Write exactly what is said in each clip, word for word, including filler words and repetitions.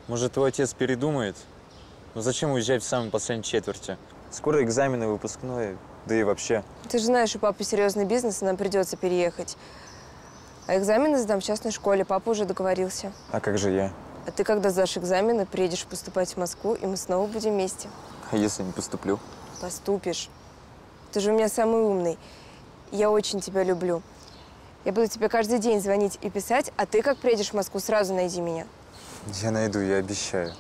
Может, твой отец передумает? Но зачем уезжать в самой последней четверти? Скоро экзамены, выпускной, да и вообще. Ты же знаешь, у папы серьезный бизнес, и нам придется переехать. А экзамены сдам в частной школе, папа уже договорился. А как же я? А ты, когда сдашь экзамены, приедешь поступать в Москву, и мы снова будем вместе. А если не поступлю? Поступишь. Ты же у меня самый умный. Я очень тебя люблю. Я буду тебе каждый день звонить и писать, а ты, как приедешь в Москву, сразу найди меня. Я найду, я обещаю.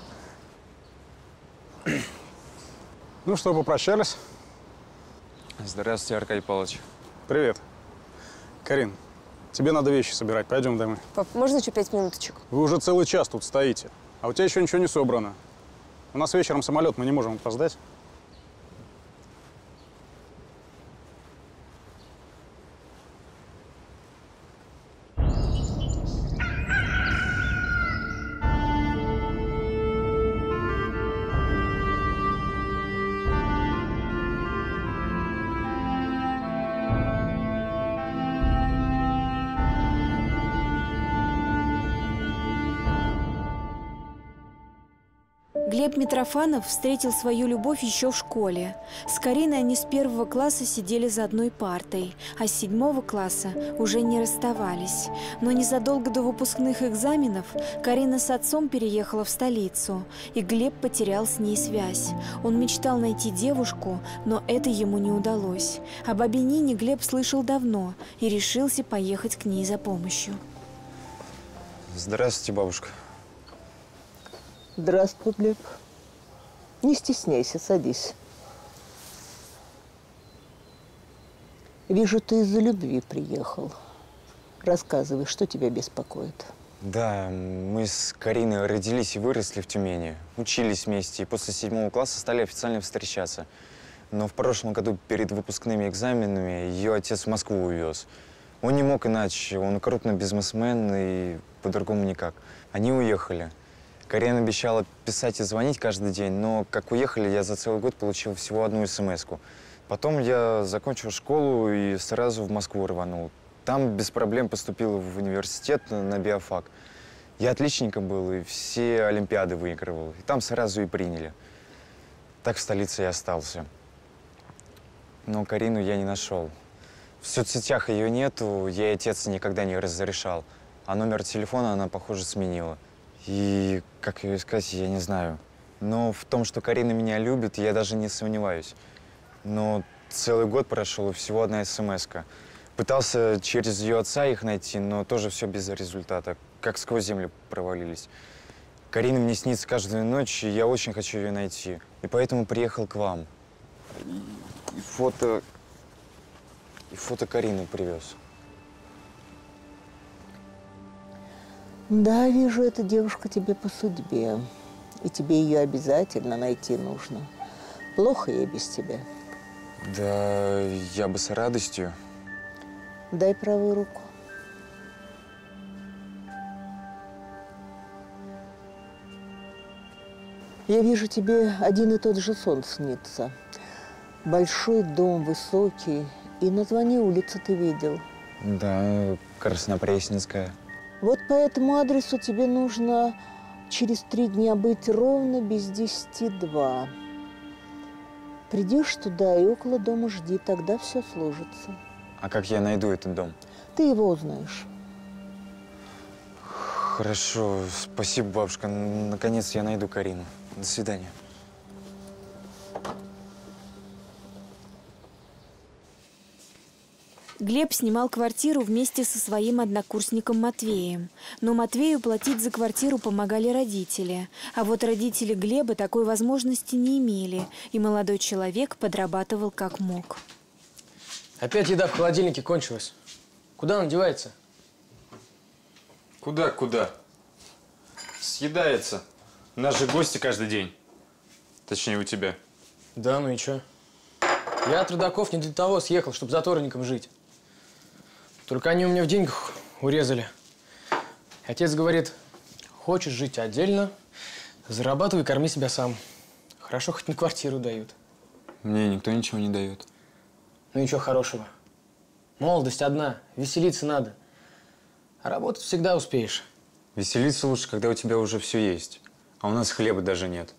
Ну что, попрощались? Здравствуйте, Аркадий Павлович. Привет. Карин, тебе надо вещи собирать. Пойдем домой. Пап, можно еще пять минуточек? Вы уже целый час тут стоите, а у тебя еще ничего не собрано. У нас вечером самолет, мы не можем опоздать. Глеб Митрофанов встретил свою любовь еще в школе. С Кариной они с первого класса сидели за одной партой, а с седьмого класса уже не расставались. Но незадолго до выпускных экзаменов Карина с отцом переехала в столицу, и Глеб потерял с ней связь. Он мечтал найти девушку, но это ему не удалось. О бабе Нине Глеб слышал давно и решился поехать к ней за помощью. Здравствуйте, бабушка. Здравствуй, Глеб. Не стесняйся, садись. Вижу, ты из-за любви приехал. Рассказывай, что тебя беспокоит. Да, мы с Кариной родились и выросли в Тюмени. Учились вместе и после седьмого класса стали официально встречаться. Но в прошлом году перед выпускными экзаменами ее отец в Москву увез. Он не мог иначе, он крупный бизнесмен и по-другому никак. Они уехали. Карина обещала писать и звонить каждый день, но как уехали, я за целый год получил всего одну смс-ку. Потом я закончил школу и сразу в Москву рванул. Там без проблем поступил в университет на биофак. Я отличником был и все олимпиады выигрывал. И там сразу и приняли. Так в столице и остался. Но Карину я не нашел. В соцсетях ее нету, ей отец никогда не разрешал. А номер телефона она, похоже, сменила. И как ее искать, я не знаю. Но в том, что Карина меня любит, я даже не сомневаюсь. Но целый год прошел, и всего одна смс-ка. Пытался через ее отца их найти, но тоже все без результата. Как сквозь землю провалились. Карина мне снится каждую ночь, и я очень хочу ее найти. И поэтому приехал к вам. И фото… И фото Карины привез. Да, вижу, эта девушка тебе по судьбе. И тебе ее обязательно найти нужно. Плохо ей без тебя. Да, я бы с радостью. Дай правую руку. Я вижу, тебе один и тот же сон снится. Большой дом, высокий. И название улицы ты видел. Да, Краснопресненская. Вот по этому адресу тебе нужно через три дня быть ровно без десяти два. Придешь туда и около дома жди, тогда все сложится. А как я найду этот дом? Ты его узнаешь. Хорошо, спасибо, бабушка. Наконец я найду Карину. До свидания. Глеб снимал квартиру вместе со своим однокурсником Матвеем. Но Матвею платить за квартиру помогали родители. А вот родители Глеба такой возможности не имели, и молодой человек подрабатывал как мог. Опять еда в холодильнике кончилась. Куда она девается? Куда, куда? Съедается. Нас же гости каждый день. Точнее, у тебя. Да, ну и чё? Я от родаков не для того съехал, чтобы затворником жить. Только они у меня в деньгах урезали. Отец говорит, хочешь жить отдельно, зарабатывай, корми себя сам. Хорошо, хоть на квартиру дают. Мне никто ничего не дает. Ну ничего хорошего. Молодость одна, веселиться надо. А работать всегда успеешь. Веселиться лучше, когда у тебя уже все есть. А у нас хлеба даже нет.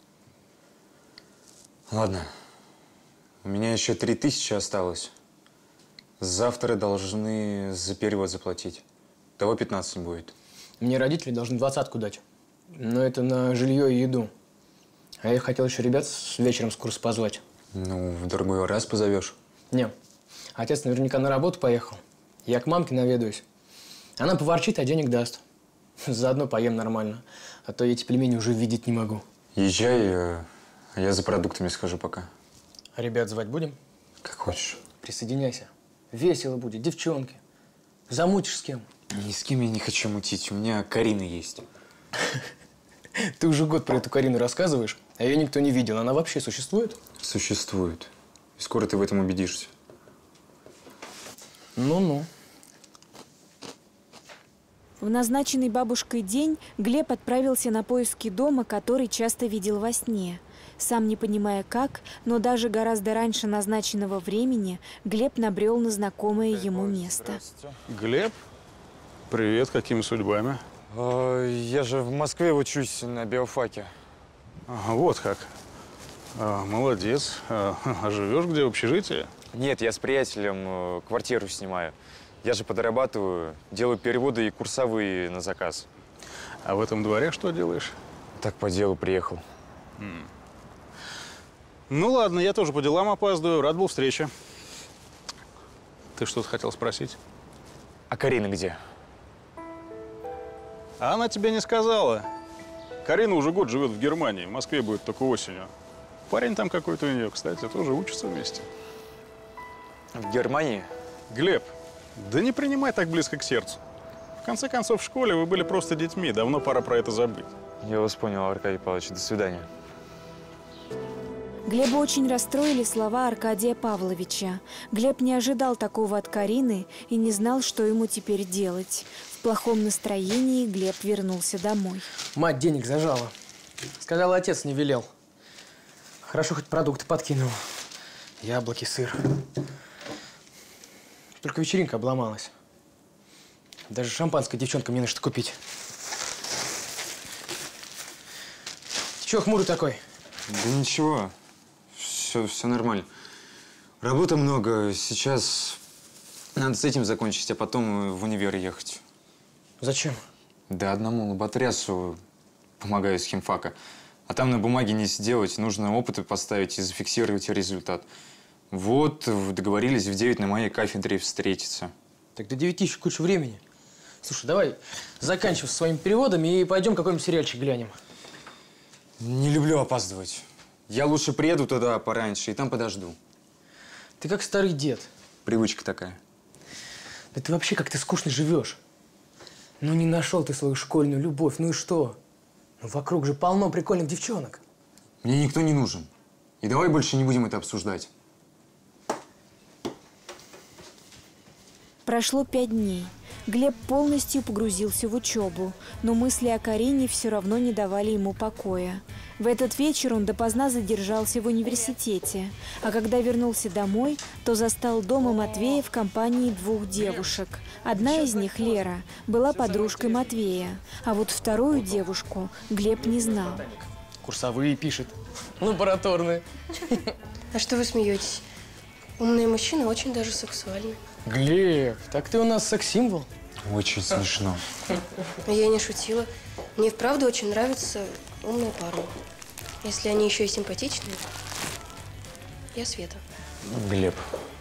Ладно. У меня еще три тысячи осталось. Завтра должны за перевод заплатить. Того пятнадцать будет. Мне родители должны двадцатку дать. Но это на жилье и еду. А я хотел еще ребят с вечером с курса позвать. Ну, в другой раз позовешь. Не. Отец наверняка на работу поехал. Я к мамке наведаюсь. Она поворчит, а денег даст. Заодно поем нормально. А то я эти пельмени уже видеть не могу. Езжай, а я за продуктами схожу пока. А ребят звать будем? Как хочешь. Присоединяйся. Весело будет, девчонки. Замутишь с кем? Ни с кем я не хочу мутить. У меня Карина есть. Ты уже год про эту Карину рассказываешь, а ее никто не видел. Она вообще существует? Существует. И скоро ты в этом убедишься. Ну-ну. В назначенный бабушкой день Глеб отправился на поиски дома, который часто видел во сне. Сам не понимая как, но даже гораздо раньше назначенного времени Глеб набрел на знакомое ему место. Глеб? Привет, какими судьбами? А, я же в Москве учусь на биофаке. Ага, вот как. А, молодец. А, а живешь где, в общежитии? Нет, я с приятелем э, квартиру снимаю. Я же подрабатываю, делаю переводы и курсовые на заказ. А в этом дворе что делаешь? Так по делу приехал. М. Ну ладно, я тоже по делам опаздываю. Рад был встрече. Ты что-то хотел спросить? А Карина где? А она тебе не сказала. Карина уже год живет в Германии. В Москве будет только осенью. Парень там какой-то у нее, кстати, тоже учится вместе. В Германии? Глеб, да не принимай так близко к сердцу. В конце концов, в школе вы были просто детьми. Давно пора про это забыть. Я вас понял, Аркадий Павлович. До свидания. Глеба очень расстроили слова Аркадия Павловича. Глеб не ожидал такого от Карины и не знал, что ему теперь делать. В плохом настроении Глеб вернулся домой. Мать денег зажала. Сказала, отец не велел. Хорошо, хоть продукты подкинул. Яблоки, сыр. Только вечеринка обломалась. Даже шампанское девчонкам не на что купить. Ты чего хмурый такой? Да ничего. Все, все нормально. Работы много. Сейчас надо с этим закончить, а потом в универ ехать. Зачем? Да одному лоботрясу помогаю с химфака. А там на бумаге не сделать, нужно опыты поставить и зафиксировать результат. Вот, договорились в девять на моей кафедре встретиться. Так до девяти еще куча времени. Слушай, давай заканчивай со своими переводами и пойдем какой-нибудь сериальчик глянем. Не люблю опаздывать. Я лучше приеду туда пораньше и там подожду. Ты как старый дед. Привычка такая. Да ты вообще как ты скучно живешь. Ну не нашел ты свою школьную любовь, ну и что? Ну вокруг же полно прикольных девчонок. Мне никто не нужен. И давай больше не будем это обсуждать. Прошло пять дней. Глеб полностью погрузился в учебу, но мысли о Карине все равно не давали ему покоя. В этот вечер он допоздна задержался в университете, а когда вернулся домой, то застал дома Матвея в компании двух девушек. Одна из них, Лера, была подружкой Матвея, а вот вторую девушку Глеб не знал. Курсовые пишет, лабораторные. А что вы смеетесь? Умные мужчины очень даже сексуальны. Глеб, так ты у нас секс-символ. Очень смешно. Я не шутила. Мне и вправду очень нравятся умные парни. Если они еще и симпатичные. Я Света. Глеб.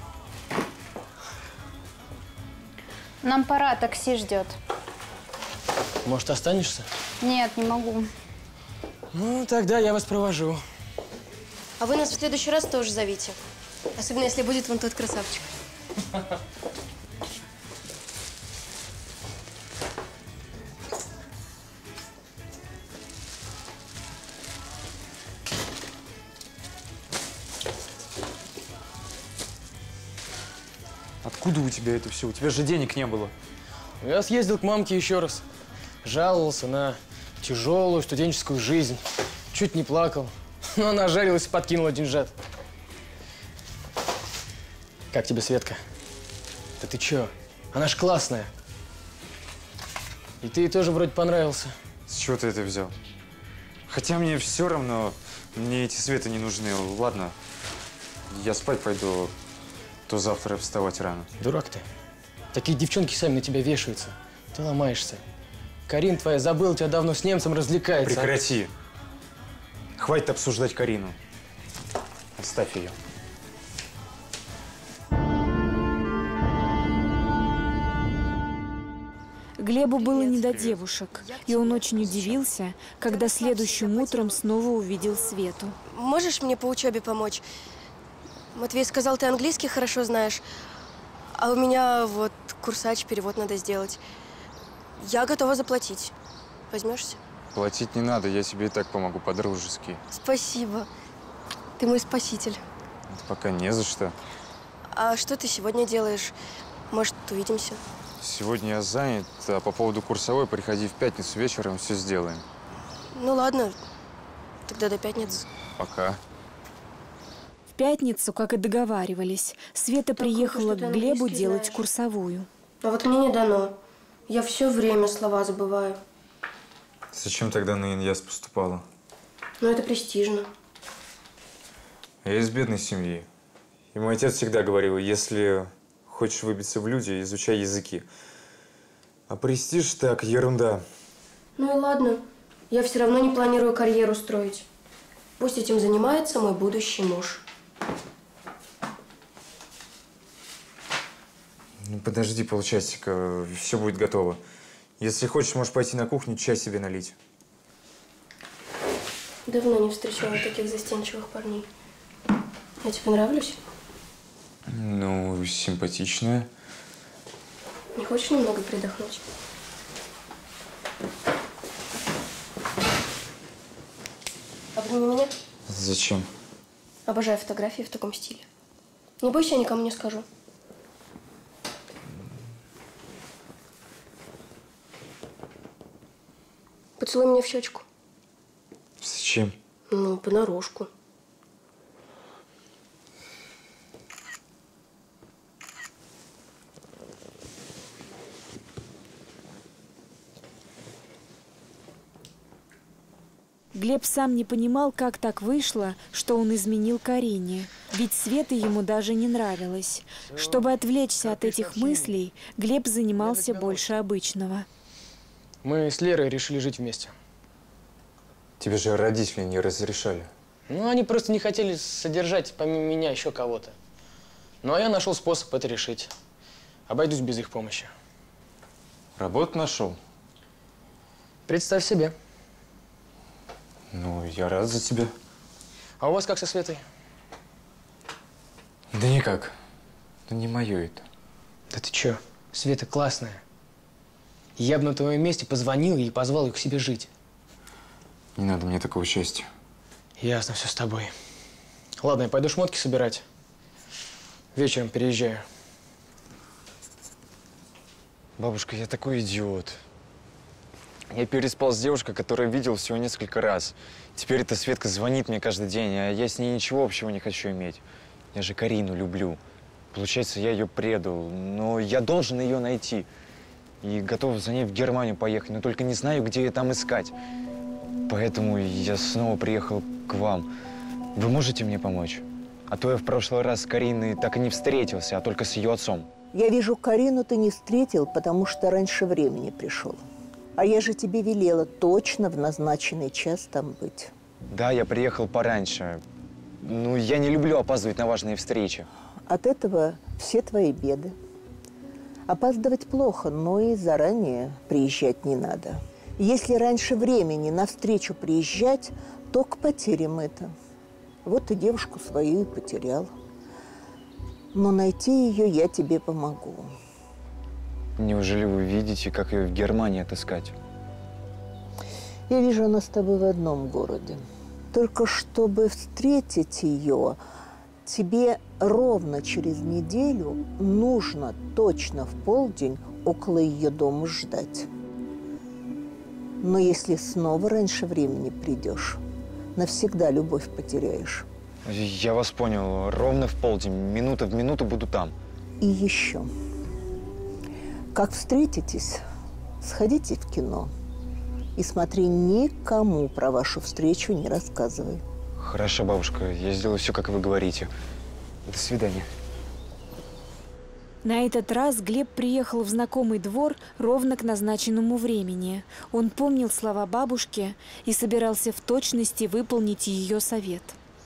Нам пора, такси ждет. Может, останешься? Нет, не могу. Ну, тогда я вас провожу. А вы нас в следующий раз тоже зовите. Особенно, если будет вон тот красавчик. Откуда у тебя это все? У тебя же денег не было. Я съездил к мамке еще раз. Жаловался на тяжелую студенческую жизнь. Чуть не плакал. Но она жарилась и подкинула деньжат. Как тебе, Светка? Да ты че? Она ж классная. И ты ей тоже вроде понравился. С чего ты это взял? Хотя мне все равно, мне эти Светы не нужны. Ладно, я спать пойду, то завтра вставать рано. Дурак ты. Такие девчонки сами на тебя вешаются. Ты ломаешься. Карин твоя забыла, тебя давно с немцем развлекается. Прекрати. Хватит обсуждать Карину. Оставь ее. Глебу было не до девушек, и он очень удивился, когда следующим утром снова увидел Свету. Можешь мне по учебе помочь? Матвей сказал, ты английский хорошо знаешь, а у меня вот курсач, перевод надо сделать. Я готова заплатить. Возьмешься? Платить не надо, я тебе и так помогу по-дружески. Спасибо. Ты мой спаситель. Это пока не за что. А что ты сегодня делаешь? Может, увидимся? Сегодня я занят, а по поводу курсовой приходи в пятницу вечером, все сделаем. Ну ладно, тогда до пятницы. Пока. В пятницу, как и договаривались, Света Так приехала круто, что к ты Глебу английский делать знаешь. курсовую. А вот мне не дано. Я все время слова забываю. Зачем тогда на Иньяс поступала? Но это престижно. Я из бедной семьи. И мой отец всегда говорил, если хочешь выбиться в люди, изучай языки. А престиж так, ерунда. Ну и ладно. Я все равно не планирую карьеру строить. Пусть этим занимается мой будущий муж. Ну, подожди полчасика, все будет готово. Если хочешь, можешь пойти на кухню, чай себе налить. Давно не встречала таких застенчивых парней. Я тебе нравлюсь? Ну, симпатичная. Не хочешь немного передохнуть? Обними меня. Зачем? Обожаю фотографии в таком стиле. Не бойся, я никому не скажу. Поцелуй меня в щечку. Зачем? Ну, понарошку. Глеб сам не понимал, как так вышло, что он изменил Карине. Ведь Света ему даже не нравилась. Чтобы отвлечься от этих мыслей, Глеб занимался больше обычного. Мы с Лерой решили жить вместе. Тебе же родители не разрешали. Ну, они просто не хотели содержать помимо меня еще кого-то. Ну, а я нашел способ это решить. Обойдусь без их помощи. Работу нашел? Представь себе. Ну, я рад за тебя. А у вас как со Светой? Да никак. Ну, не мое это. Да ты чё? Света классная. Я бы на твоем месте позвонил ей и позвал ее к себе жить. Не надо мне такого счастья. Ясно все с тобой. Ладно, я пойду шмотки собирать. Вечером переезжаю. Бабушка, я такой идиот. Я переспал с девушкой, которую видел всего несколько раз. Теперь эта Светка звонит мне каждый день, а я с ней ничего общего не хочу иметь. Я же Карину люблю. Получается, я ее предал, но я должен ее найти. И готов за ней в Германию поехать, но только не знаю, где ее там искать. Поэтому я снова приехал к вам. Вы можете мне помочь? А то я в прошлый раз с Кариной так и не встретился, а только с ее отцом. Я вижу, Карину ты не встретил, потому что раньше времени пришел. А я же тебе велела точно в назначенный час там быть. Да, я приехал пораньше. Ну, я не люблю опаздывать на важные встречи. От этого все твои беды. Опаздывать плохо, но и заранее приезжать не надо. Если раньше времени навстречу приезжать, то к потерям это. Вот ты девушку свою и потерял. Но найти ее я тебе помогу. Неужели вы видите, как ее в Германии отыскать? Я вижу, она с тобой в одном городе. Только чтобы встретить ее, тебе ровно через неделю нужно точно в полдень около ее дома ждать. Но если снова раньше времени придешь, навсегда любовь потеряешь. Я вас понял. Ровно в полдень, минута в минуту буду там. И еще. Как встретитесь, сходите в кино. И смотри, никому про вашу встречу не рассказывай. Хорошо, бабушка, я сделаю все, как вы говорите. До свидания. На этот раз Глеб приехал в знакомый двор ровно к назначенному времени. Он помнил слова бабушки и собирался в точности выполнить ее совет.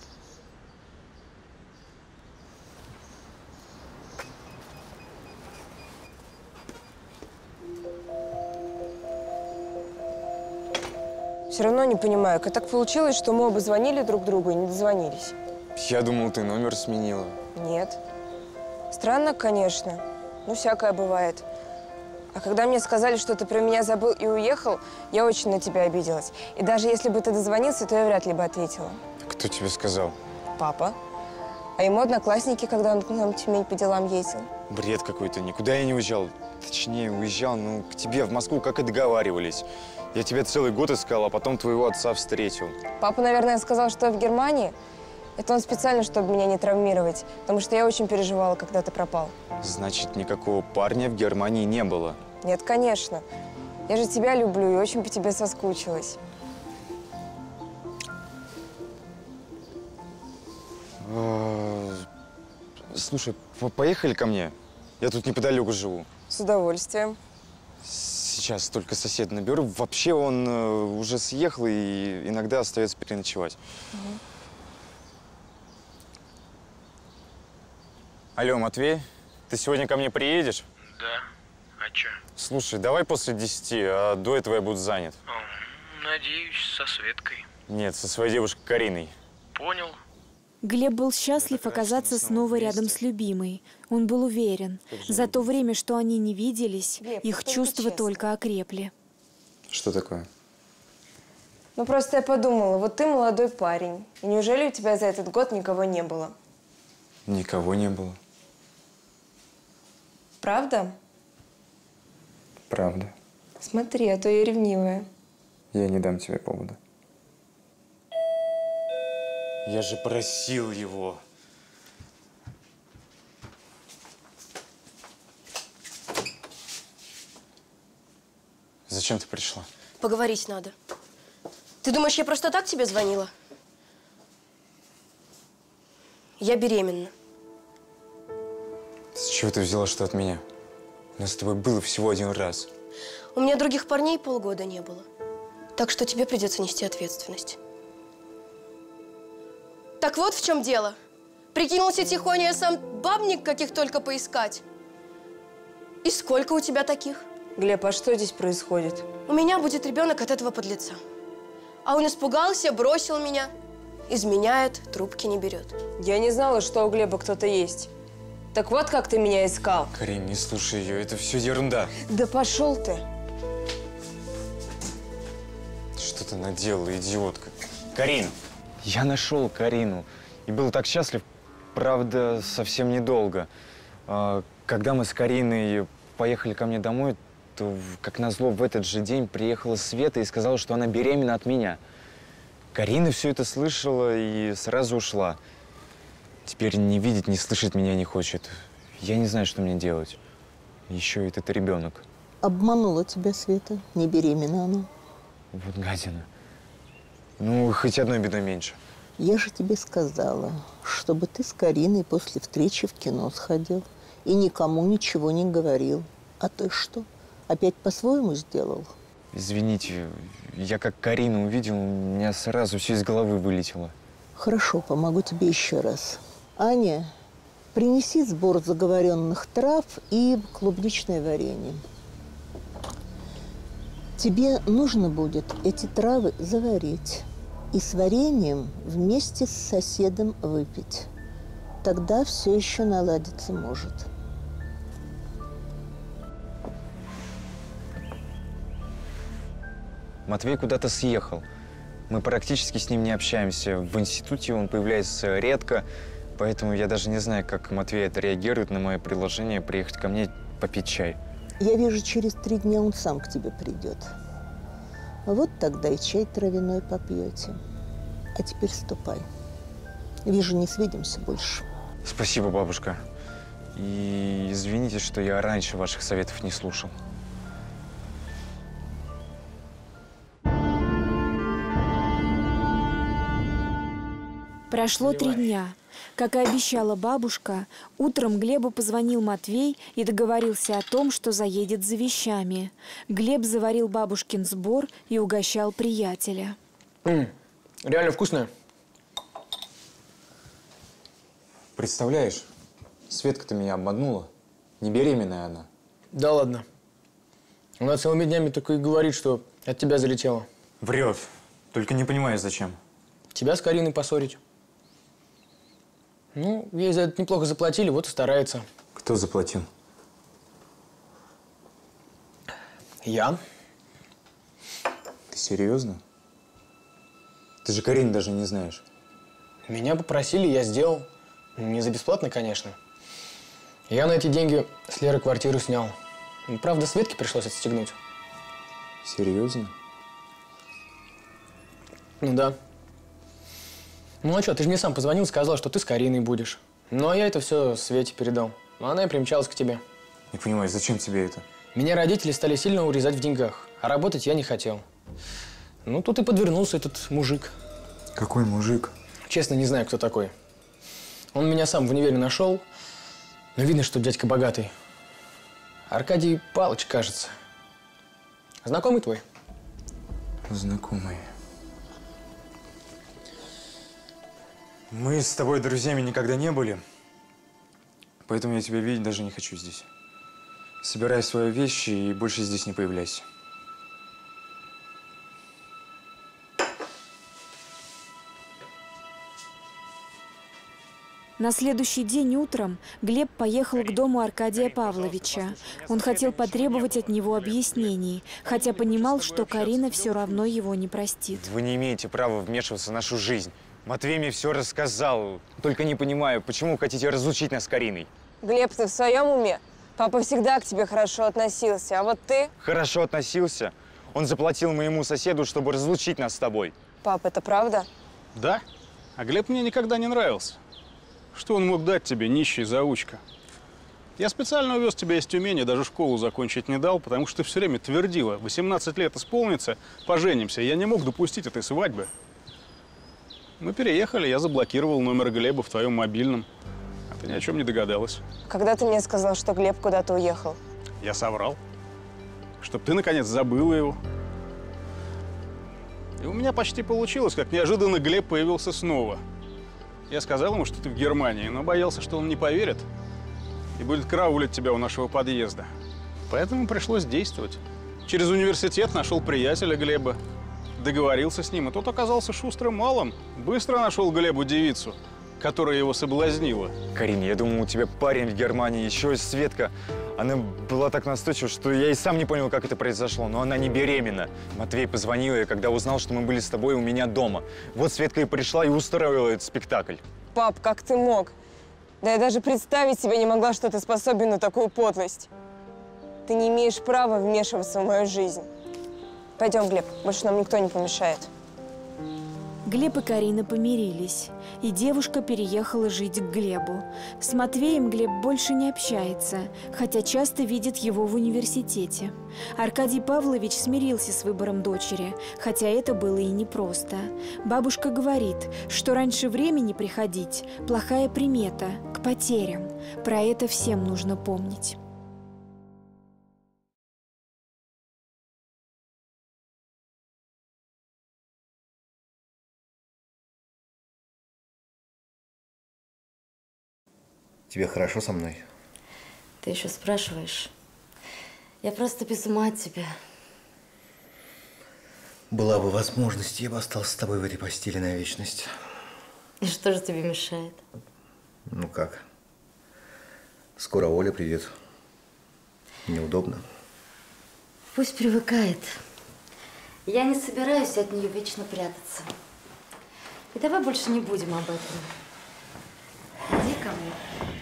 Все равно не понимаю, как так получилось, что мы оба звонили друг другу и не дозвонились. Я думал, ты номер сменила. Нет. Странно, конечно. Ну, всякое бывает. А когда мне сказали, что ты про меня забыл и уехал, я очень на тебя обиделась. И даже если бы ты дозвонился, то я вряд ли бы ответила. Кто тебе сказал? Папа. А ему одноклассники, когда он к нам в Тюмень по делам ездил. Бред какой-то. Никуда я не уезжал. Точнее, уезжал, ну, к тебе в Москву, как и договаривались. Я тебя целый год искал, а потом твоего отца встретил. Папа, наверное, сказал, что я в Германии. Это он специально, чтобы меня не травмировать, потому что я очень переживала, когда ты пропал. Значит, никакого парня в Германии не было? Нет, конечно. Я же тебя люблю и очень по тебе соскучилась. Слушай, поехали ко мне. Я тут неподалеку живу. С удовольствием. Сейчас только сосед наберу. Вообще он э, уже съехал и иногда остается переночевать. Угу. Алло, Матвей, ты сегодня ко мне приедешь? Да. А чё? Слушай, давай после десяти, а до этого я буду занят. О, надеюсь, со Светкой. Нет, со своей девушкой Кариной. Понял. Глеб был счастлив оказаться снова рядом с любимой. Он был уверен. За то время, что они не виделись, Глеб, их чувства только окрепли. Что такое? Ну, просто я подумала, вот ты молодой парень. И неужели у тебя за этот год никого не было? Никого не было. Правда? Правда. Смотри, а то я ревнивая. Я не дам тебе повода. Я же просил его. Зачем ты пришла? Поговорить надо. Ты думаешь, я просто так тебе звонила? Я беременна. С чего ты взяла, что от меня? У нас с тобой было всего один раз. У меня других парней полгода не было. Так что тебе придется нести ответственность. Так вот в чем дело. Прикинулся тихоня, я сам бабник, каких только поискать. И сколько у тебя таких? Глеб, а что здесь происходит? У меня будет ребенок от этого подлеца. А он испугался, бросил меня. Изменяет, трубки не берет. Я не знала, что у Глеба кто-то есть. Так вот, как ты меня искал. Карин, не слушай ее, это все ерунда. Да пошел ты. Что ты наделала, идиотка? Карин! Я нашел Карину и был так счастлив, правда, совсем недолго. Когда мы с Кариной поехали ко мне домой, то, как назло, в этот же день приехала Света и сказала, что она беременна от меня. Карина все это слышала и сразу ушла. Теперь не видеть, не слышать меня не хочет. Я не знаю, что мне делать. Еще и этот ребенок. Обманула тебя Света, не беременна она. Вот гадина. Ну, хоть одной бедой меньше. Я же тебе сказала, чтобы ты с Кариной после встречи в кино сходил и никому ничего не говорил. А ты что, опять по-своему сделал? Извините, я как Карину увидел, у меня сразу все из головы вылетело. Хорошо, помогу тебе еще раз. Аня, принеси сбор заговоренных трав и клубничное варенье. Тебе нужно будет эти травы заварить и с вареньем вместе с соседом выпить. Тогда все еще наладиться может. Матвей куда-то съехал. Мы практически с ним не общаемся. В институте он появляется редко, поэтому я даже не знаю, как Матвей отреагирует на мое предложение приехать ко мне попить чай. Я вижу, через три дня он сам к тебе придет. Вот тогда и чай травяной попьете. А теперь ступай. Вижу, не свидимся больше. Спасибо, бабушка. И извините, что я раньше ваших советов не слушал. Прошло три дня. Как и обещала бабушка, утром Глебу позвонил Матвей и договорился о том, что заедет за вещами. Глеб заварил бабушкин сбор и угощал приятеля. М-м, реально вкусная. Представляешь, Светка-то меня обманула. Не беременная она. Да ладно. Она целыми днями только и говорит, что от тебя залетела. Врет. Только не понимаю, зачем. Тебя с Кариной поссорить. Ну, ей за это неплохо заплатили, вот и старается. Кто заплатил? Я. Ты серьезно? Ты же Карину даже не знаешь. Меня попросили, я сделал. Не за бесплатно, конечно. Я на эти деньги с Лерой квартиру снял. Правда, Светке пришлось отстегнуть. Серьезно? Ну да. Ну а что, ты же мне сам позвонил, сказал, что ты с Кариной будешь. Ну а я это все Свете передал. А она и примчалась к тебе. Не понимаю, зачем тебе это? Меня родители стали сильно урезать в деньгах, а работать я не хотел. Ну тут и подвернулся этот мужик. Какой мужик? Честно, не знаю, кто такой. Он меня сам в универе нашел, но видно, что дядька богатый. Аркадий Палыч, кажется. Знакомый твой? Знакомый. Мы с тобой друзьями никогда не были, поэтому я тебя видеть даже не хочу здесь. Собирай свои вещи и больше здесь не появляйся. На следующий день утром Глеб поехал к дому Аркадия Павловича. Он хотел потребовать от него объяснений, хотя понимал, что Карина все равно его не простит. Вы не имеете права вмешиваться в нашу жизнь. Матвей мне все рассказал. Только не понимаю, почему хотите разлучить нас с Кариной? Глеб, ты в своем уме? Папа всегда к тебе хорошо относился, а вот ты… Хорошо относился. Он заплатил моему соседу, чтобы разлучить нас с тобой. Пап, это правда? Да? А Глеб мне никогда не нравился. Что он мог дать тебе, нищий заучка? Я специально увез тебя из Тюмени, даже школу закончить не дал, потому что ты все время твердила: восемнадцать лет исполнится, поженимся. Я не мог допустить этой свадьбы. Мы переехали, я заблокировал номер Глеба в твоем мобильном. А ты ни о чем не догадалась. Когда ты мне сказал, что Глеб куда-то уехал? Я соврал. Чтоб ты, наконец, забыла его. И у меня почти получилось, как неожиданно Глеб появился снова. Я сказал ему, что ты в Германии, но боялся, что он не поверит и будет караулить тебя у нашего подъезда. Поэтому пришлось действовать. Через университет нашел приятеля Глеба, договорился с ним, и тот оказался шустрым малым. Быстро нашел Глебу девицу, которая его соблазнила. Карин, я думал, у тебя парень в Германии, еще и Светка. Она была так настойчива, что я и сам не понял, как это произошло, но она не беременна. Матвей позвонил ей, когда узнал, что мы были с тобой у меня дома. Вот Светка и пришла и устроила этот спектакль. Пап, как ты мог? Да я даже представить себе не могла, что ты способен на такую подлость. Ты не имеешь права вмешиваться в мою жизнь. Пойдем, Глеб, больше нам никто не помешает. Глеб и Карина помирились, и девушка переехала жить к Глебу. С Матвеем Глеб больше не общается, хотя часто видит его в университете. Аркадий Павлович смирился с выбором дочери, хотя это было и непросто. Бабушка говорит, что раньше времени приходить – плохая примета, к потерям. Про это всем нужно помнить. Тебе хорошо со мной? Ты еще спрашиваешь? Я просто без ума от тебя. Была бы возможность, я бы остался с тобой в этой постели на вечность. И что же тебе мешает? Ну как? Скоро Оля придет. Неудобно. Пусть привыкает. Я не собираюсь от нее вечно прятаться. И давай больше не будем об этом. Иди ко мне.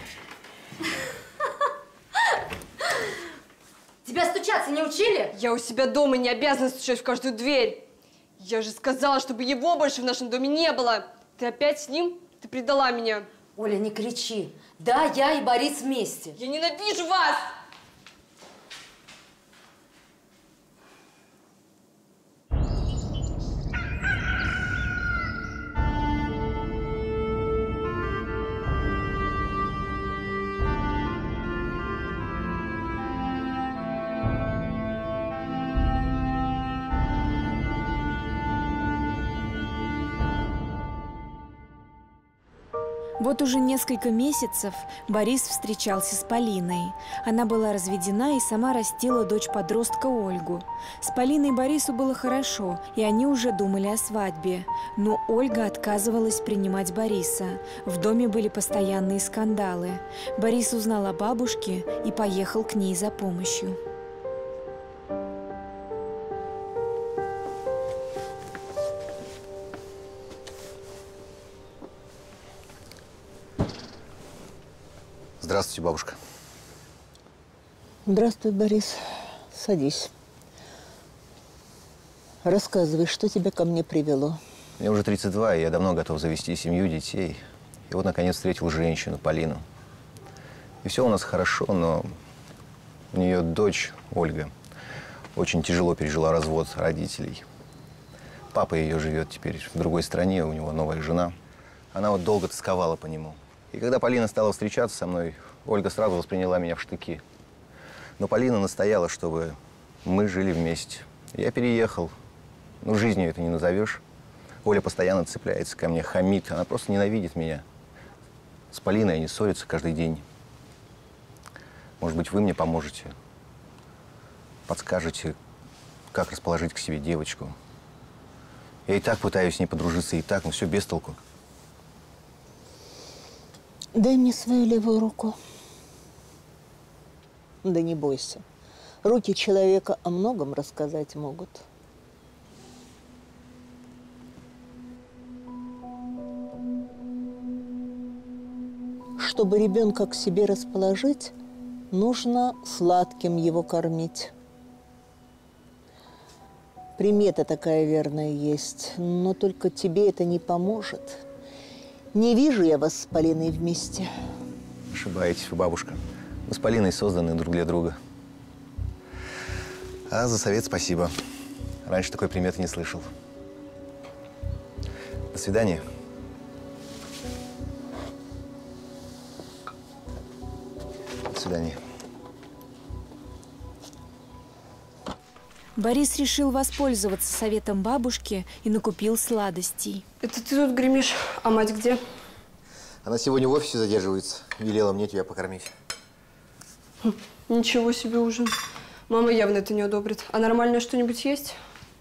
Тебя стучаться не учили? Я у себя дома не обязана стучать в каждую дверь. Я же сказала, чтобы его больше в нашем доме не было. Ты опять с ним? Ты предала меня. Оля, не кричи. Да, я и Борис вместе. Я ненавижу вас! Вот уже несколько месяцев Борис встречался с Полиной. Она была разведена и сама растила дочь-подростка Ольгу. С Полиной Борису было хорошо, и они уже думали о свадьбе. Но Ольга отказывалась принимать Бориса. В доме были постоянные скандалы. Борис узнал о бабушке и поехал к ней за помощью. Здравствуйте, бабушка. Здравствуй, Борис. Садись. Рассказывай, что тебя ко мне привело. Мне уже тридцать два, и я давно готов завести семью, детей. И вот, наконец, встретил женщину, Полину. И все у нас хорошо, но у нее дочь, Ольга, очень тяжело пережила развод родителей. Папа ее живет теперь в другой стране, у него новая жена. Она вот долго тосковала по нему. И когда Полина стала встречаться со мной, Ольга сразу восприняла меня в штыки. Но Полина настояла, чтобы мы жили вместе. Я переехал. Ну, жизнью это не назовешь. Оля постоянно цепляется ко мне, хамит. Она просто ненавидит меня. С Полиной они ссорятся каждый день. Может быть, вы мне поможете? Подскажете, как расположить к себе девочку? Я и так пытаюсь с ней подружиться, и так, но все без толку. Дай мне свою левую руку. Да не бойся. Руки человека о многом рассказать могут. Чтобы ребенка к себе расположить, нужно сладким его кормить. Примета такая верная есть, но только тебе это не поможет. Не вижу я вас с Полиной вместе. Ошибаетесь вы, бабушка. Мы с Полиной созданы друг для друга. А за совет спасибо. Раньше такой приметы не слышал. До свидания. До свидания. Борис решил воспользоваться советом бабушки и накупил сладостей. Это ты тут гремишь, а мать где? Она сегодня в офисе задерживается. Велела мне тебя покормить. Хм, ничего себе ужин. Мама явно это не одобрит. А нормальное что-нибудь есть?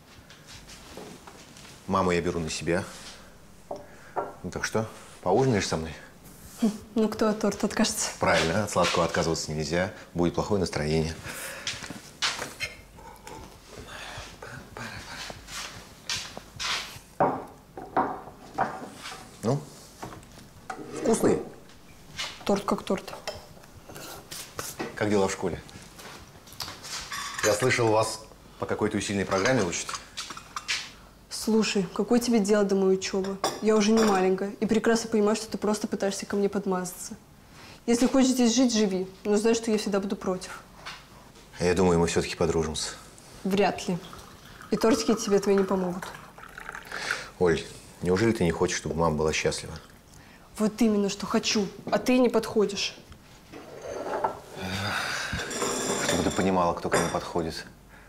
Маму я беру на себя. Ну так что, поужинаешь со мной? Хм, ну кто от торта откажется? Правильно, от сладкого отказываться нельзя. Будет плохое настроение. Ну, вкусный? Торт как торт. Как дела в школе? Я слышал, вас по какой-то усиленной программе учат. Слушай, какое тебе дело до моей учебы? Я уже не маленькая и прекрасно понимаю, что ты просто пытаешься ко мне подмазаться. Если хочешь здесь жить, живи. Но знай, что я всегда буду против. Я думаю, мы все-таки подружимся. Вряд ли. И тортики тебе твои не помогут. Оль, неужели ты не хочешь, чтобы мама была счастлива? Вот именно, что хочу. А ты не подходишь. Чтобы ты понимала, кто ко мне подходит.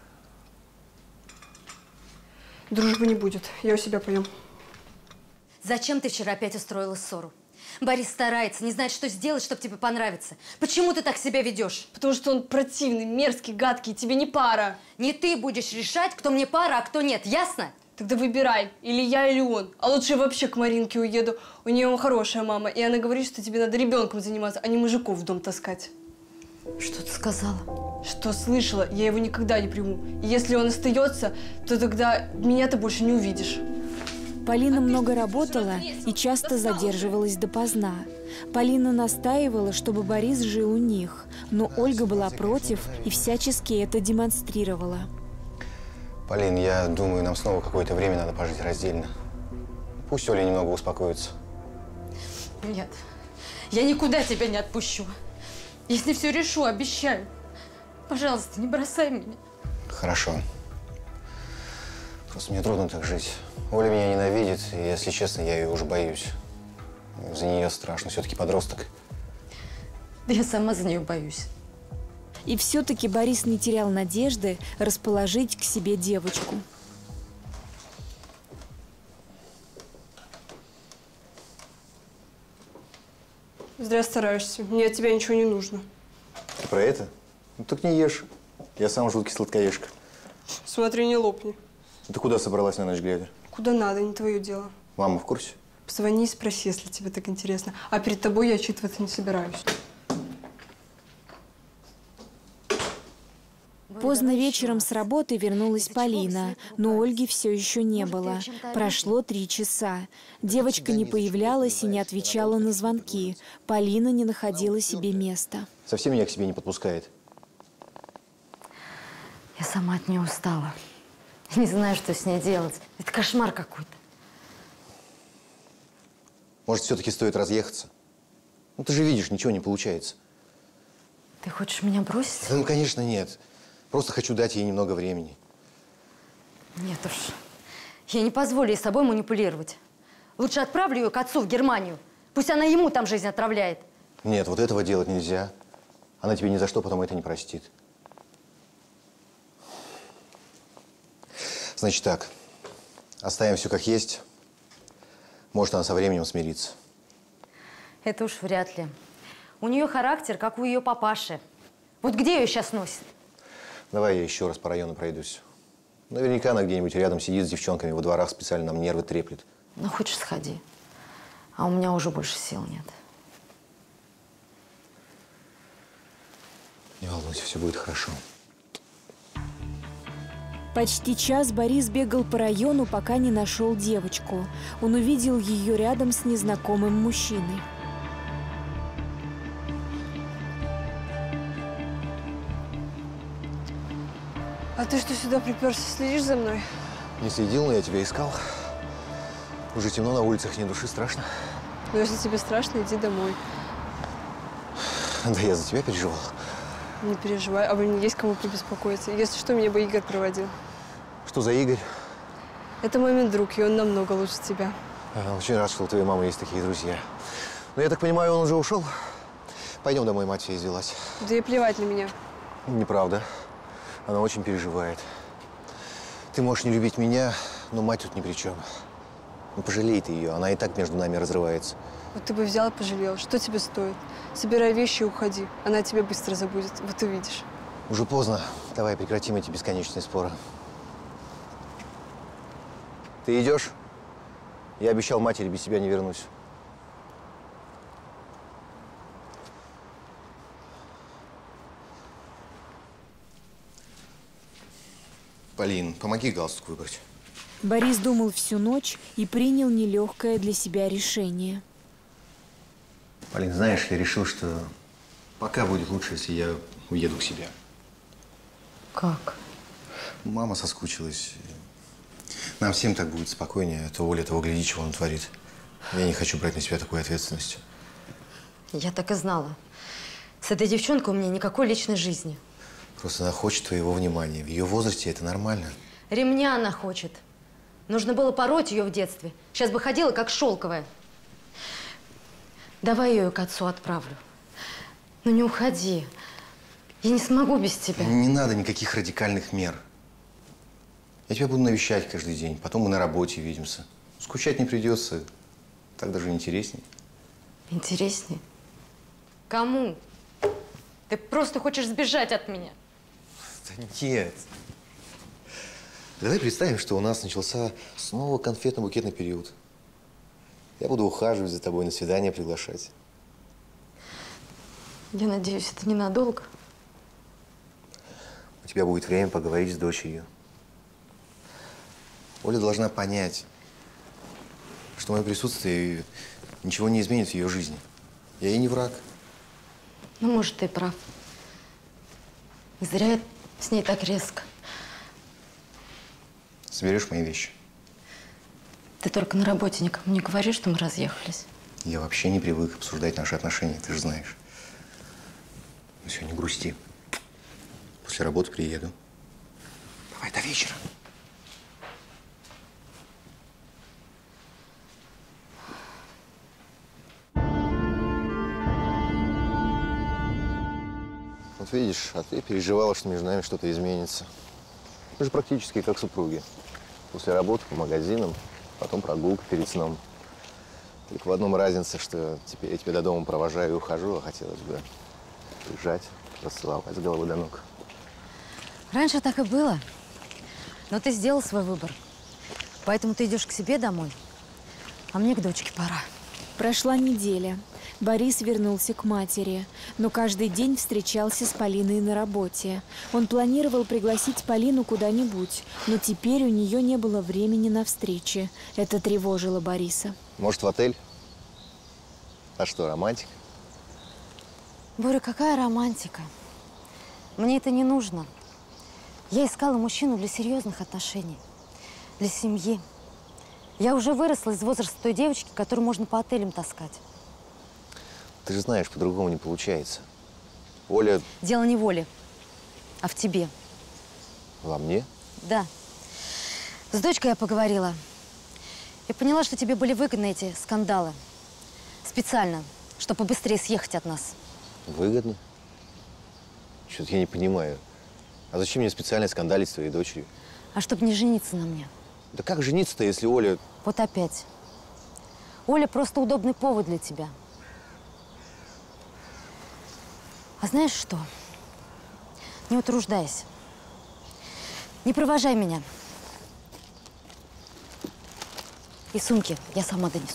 Дружбы не будет. Я у себя поем. Зачем ты вчера опять устроила ссору? Борис старается, не знает, что сделать, чтобы тебе понравиться. Почему ты так себя ведешь? Потому что он противный, мерзкий, гадкий. Тебе не пара. Не ты будешь решать, кто мне пара, а кто нет. Ясно? Тогда выбирай. Или я, или он. А лучше я вообще к Маринке уеду. У нее хорошая мама. И она говорит, что тебе надо ребенком заниматься, а не мужиков в дом таскать. Что ты сказала? Что слышала? Я его никогда не приму. И если он остается, то тогда меня ты больше не увидишь. Полина много работала и часто задерживалась допоздна. Полина настаивала, чтобы Борис жил у них, но Ольга была против и всячески это демонстрировала. Полин, я думаю, нам снова какое-то время надо пожить раздельно. Пусть Оля немного успокоится. Нет, я никуда тебя не отпущу. Если все решу, обещаю. Пожалуйста, не бросай меня. Хорошо. Просто мне трудно так жить. Оля меня ненавидит, и, если честно, я ее уже боюсь. За нее страшно, все-таки подросток. Да я сама за нее боюсь. И все-таки Борис не терял надежды расположить к себе девочку. Зря стараешься. Мне от тебя ничего не нужно. Ты про это? Ну так не ешь. Я сам жуткий сладкоежка. Смотри, не лопни. Ты куда собралась на ночь глядя? Куда надо, не твое дело. Мама в курсе? Позвони и спроси, если тебе так интересно. А перед тобой я отчитываться не собираюсь. Поздно вечером с работы вернулась Полина, но Ольги все еще не было. Прошло три часа. Девочка не появлялась и не отвечала на звонки. Полина не находила себе места. Совсем меня к себе не подпускает. Я сама от нее устала. Не знаю, что с ней делать. Это кошмар какой-то. Может, все-таки стоит разъехаться? Ну, ты же видишь, ничего не получается. Ты хочешь меня бросить? Ну, конечно, нет. Просто хочу дать ей немного времени. Нет уж. Я не позволю ей с собой манипулировать. Лучше отправлю ее к отцу в Германию. Пусть она ему там жизнь отравляет. Нет, вот этого делать нельзя. Она тебе ни за что потом это не простит. Значит так, оставим все как есть. Может, она со временем смирится. Это уж вряд ли. У нее характер, как у ее папаши. Вот где ее сейчас носит? Давай я еще раз по району пройдусь. Наверняка она где-нибудь рядом сидит с девчонками во дворах, специально нам нервы треплет. Ну, хочешь, сходи. А у меня уже больше сил нет. Не волнуйся, все будет хорошо. Почти час Борис бегал по району, пока не нашел девочку. Он увидел ее рядом с незнакомым мужчиной. А ты что, сюда приперся, следишь за мной? Не следил, но я тебя искал. Уже темно, на улицах ни души, страшно. Ну, если тебе страшно, иди домой. Да я за тебя переживал. Не переживай, обо мне есть кому побеспокоиться. Если что, меня бы Игорь проводил. Что за Игорь? Это мамин друг, и он намного лучше тебя. А, очень рад, что у твоей мамы есть такие друзья. Но я так понимаю, он уже ушел? Пойдем домой, мать вся извелась. Да и плевать на меня. Неправда. Она очень переживает. Ты можешь не любить меня, но мать тут ни при чем. Ну, пожалей ты ее, она и так между нами разрывается. Вот ты бы взял и пожалел. Что тебе стоит? Собирай вещи и уходи. Она тебя быстро забудет. Вот увидишь. Уже поздно. Давай прекратим эти бесконечные споры. Ты идешь? Я обещал матери, без тебя не вернусь. Полин, помоги галстук выбрать. Борис думал всю ночь и принял нелегкое для себя решение. Полин, знаешь, я решил, что пока будет лучше, если я уеду к себе. Как? Мама соскучилась. Нам всем так будет спокойнее, а то Оля того гляди, чего он творит. Я не хочу брать на себя такую ответственность. Я так и знала. С этой девчонкой у меня никакой личной жизни. Просто она хочет твоего внимания. В ее возрасте это нормально. Ремня она хочет. Нужно было пороть ее в детстве. Сейчас бы ходила, как шелковая. Давай я ее к отцу отправлю. Ну не уходи. Я не смогу без тебя. Не надо никаких радикальных мер. Я тебя буду навещать каждый день. Потом мы на работе видимся. Скучать не придется. Так даже интереснее. Интереснее? Кому? Ты просто хочешь сбежать от меня. Да нет. Давай представим, что у нас начался снова конфетно-букетный период. Я буду ухаживать за тобой, на свидание приглашать. Я надеюсь, это ненадолго. У тебя будет время поговорить с дочерью. Оля должна понять, что мое присутствие ничего не изменит в ее жизни. Я ей не враг. Ну, может, ты прав. Не зря я с ней так резко. Соберешь мои вещи? Ты только на работе никому не говори, что мы разъехались. Я вообще не привык обсуждать наши отношения, ты же знаешь. Ну все, не грусти. После работы приеду. Давай до вечера. Вот видишь, а ты переживала, что между нами что-то изменится. Мы же практически как супруги. После работы по магазинам, потом прогулка перед сном. Только в одном разница, что теперь я тебя до дома провожаю и ухожу, а хотелось бы лежать, расцеловать с головы до ног. Раньше так и было. Но ты сделал свой выбор. Поэтому ты идешь к себе домой, а мне к дочке пора. Прошла неделя. Борис вернулся к матери, но каждый день встречался с Полиной на работе. Он планировал пригласить Полину куда-нибудь, но теперь у нее не было времени на встречи. Это тревожило Бориса. Может, в отель? А что, романтика? Боря, какая романтика? Мне это не нужно. Я искала мужчину для серьезных отношений, для семьи. Я уже выросла из возраста той девочки, которую можно по отелям таскать. Ты же знаешь, по-другому не получается. Оля… Дело не в Оле, а в тебе. Во мне? Да. С дочкой я поговорила. И поняла, что тебе были выгодны эти скандалы. Специально, чтобы побыстрее съехать от нас. Выгодно? Что-то я не понимаю. А зачем мне специально скандалить с твоей дочерью? А чтобы не жениться на мне. Да как жениться-то, если Оля… Вот опять. Оля просто удобный повод для тебя. А знаешь что? Не утруждайся. Не провожай меня. И сумки я сама донесу.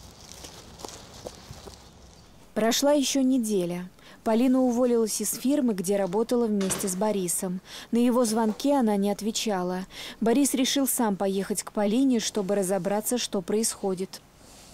Прошла еще неделя. Полина уволилась из фирмы, где работала вместе с Борисом. На его звонки она не отвечала. Борис решил сам поехать к Полине, чтобы разобраться, что происходит.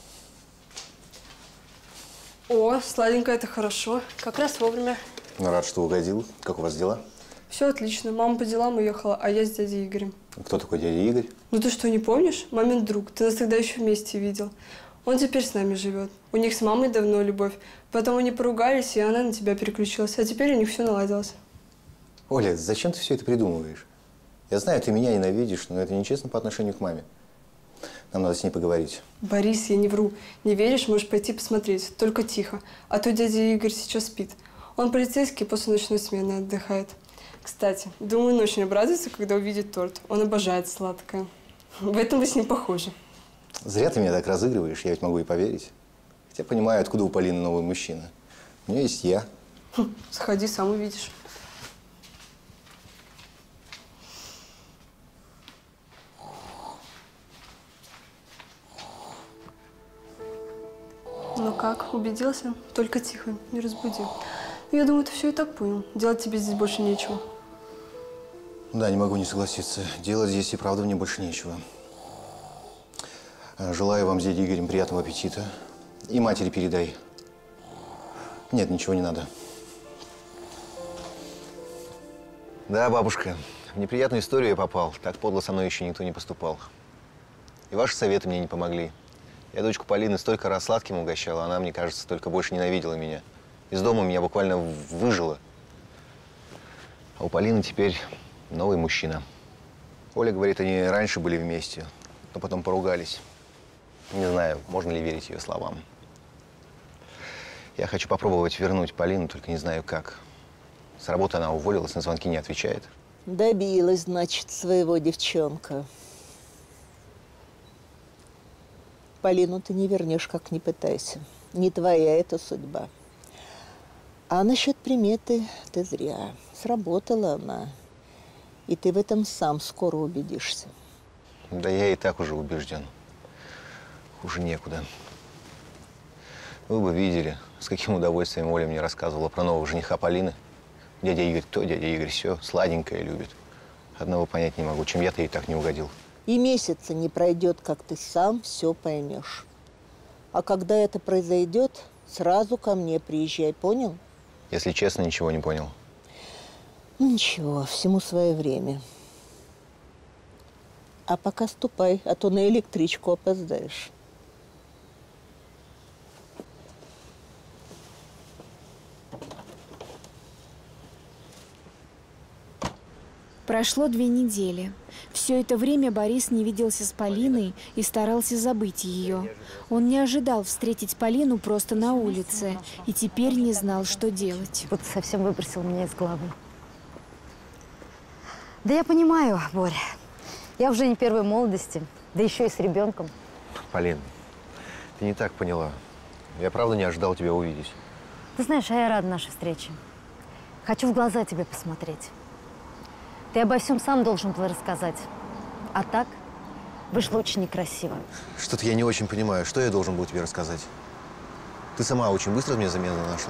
О, сладенько, это хорошо. Как раз вовремя. Ну, рад, что угодил. Как у вас дела? Все отлично. Мама по делам уехала, а я с дядей Игорем. Кто такой дядя Игорь? Ну ты что, не помнишь? Мамин друг. Ты нас тогда еще вместе видел. Он теперь с нами живет. У них с мамой давно любовь. Потом они поругались, и она на тебя переключилась. А теперь у них все наладилось. Оля, зачем ты все это придумываешь? Я знаю, ты меня ненавидишь, но это нечестно по отношению к маме. Нам надо с ней поговорить. Борис, я не вру. Не веришь, можешь пойти посмотреть. Только тихо. А то дядя Игорь сейчас спит. Он полицейский, после ночной смены отдыхает. Кстати, думаю, он очень обрадуется, когда увидит торт. Он обожает сладкое. В этом вы с ним похожи. Зря ты меня так разыгрываешь, я ведь могу и поверить. Хотя понимаю, откуда у Полины новый мужчина. У нее есть я. Хм, сходи, сам увидишь. Ну как, убедился? Только тихо, не разбуди. Я думаю, ты все и так понял. Делать тебе здесь больше нечего. Да, не могу не согласиться. Делать здесь и правда мне больше нечего. Желаю вам с дядей Игорем приятного аппетита. И матери передай. Нет, ничего не надо. Да, бабушка, в неприятную историю я попал. Так подло со мной еще никто не поступал. И ваши советы мне не помогли. Я дочку Полины столько раз сладким угощала, она, мне кажется, только больше ненавидела меня. Из дома меня буквально выжила. А у Полины теперь новый мужчина. Оля говорит, они раньше были вместе, но потом поругались. Не знаю, можно ли верить ее словам. Я хочу попробовать вернуть Полину, только не знаю как. С работы она уволилась, на звонки не отвечает. Добилась, значит, своего девчонка. Полину ты не вернешь, как ни пытайся. Не твоя эта судьба. А насчет приметы ты зря. Сработала она. И ты в этом сам скоро убедишься. Да я и так уже убежден. Хуже некуда. Вы бы видели, с каким удовольствием Оля мне рассказывала про нового жениха Полины. Дядя Игорь то, дядя Игорь все, сладенькое любит. Одного понять не могу, чем я-то ей так не угодил. И месяца не пройдет, как ты сам все поймешь. А когда это произойдет, сразу ко мне приезжай, понял? Если честно, ничего не понял. Ну ничего, всему свое время. А пока ступай, а то на электричку опоздаешь. Прошло две недели. Все это время Борис не виделся с Полиной и старался забыть ее. Он не ожидал встретить Полину просто на улице и теперь не знал, что делать. Вот совсем выбросил меня из головы. Да я понимаю, Боря. Я уже не первой молодости, да еще и с ребенком. Полин, Ты не так поняла. Я правда не ожидал тебя увидеть. Ты знаешь, а я рада нашей встрече. Хочу в глаза тебе посмотреть. Ты обо всем сам должен был рассказать. А так вышло очень некрасиво. Что-то я не очень понимаю. Что я должен был тебе рассказать? Ты сама очень быстро мне замену нашла.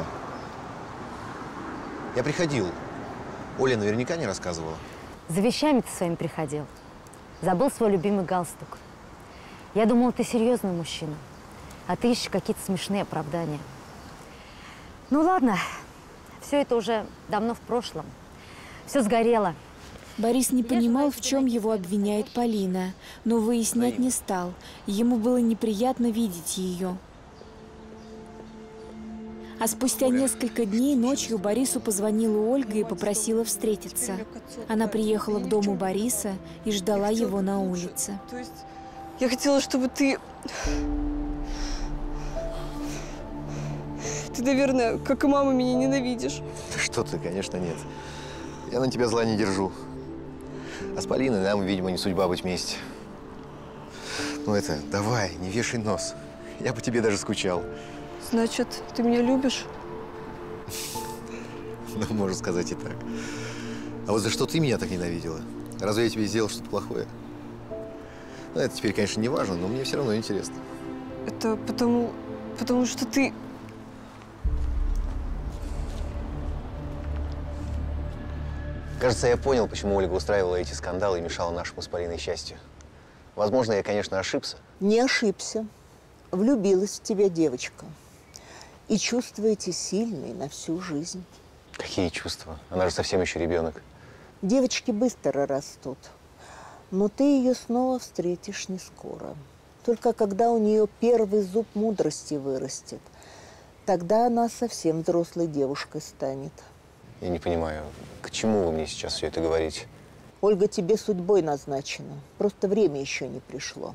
Я приходил. Оля наверняка не рассказывала. За вещами ты своим приходил. Забыл свой любимый галстук. Я думала, ты серьезный мужчина. А ты ищешь какие-то смешные оправдания. Ну ладно, все это уже давно в прошлом. Все сгорело. Борис не понимал, в чем его обвиняет Полина, но выяснять не стал. Ему было неприятно видеть ее. А спустя несколько дней ночью Борису позвонила Ольга и попросила встретиться. Она приехала к дому Бориса и ждала его на улице. То есть я хотела, чтобы ты… Ты, наверное, как и мама, меня ненавидишь. Что ты, конечно, нет. Я на тебя зла не держу. А с Полиной нам, видимо, не судьба быть вместе. Ну это, давай, не вешай нос. Я по тебе даже скучал. Значит, ты меня любишь? Ну, можно сказать и так. А вот за что ты меня так ненавидела? Разве я тебе сделал что-то плохое? Ну, это теперь, конечно, не важно, но мне все равно интересно. Это потому… потому что ты… Кажется, я понял, почему Ольга устраивала эти скандалы и мешала нашему с Полиной счастью. Возможно, я, конечно, ошибся. Не ошибся. Влюбилась в тебя девочка. И чувствуете сильные на всю жизнь. Какие чувства? Она же совсем еще ребенок. Девочки быстро растут. Но ты ее снова встретишь не скоро. Только когда у нее первый зуб мудрости вырастет. Тогда она совсем взрослой девушкой станет. Я не понимаю, к чему вы мне сейчас все это говорите? Ольга, тебе судьбой назначена. Просто время еще не пришло.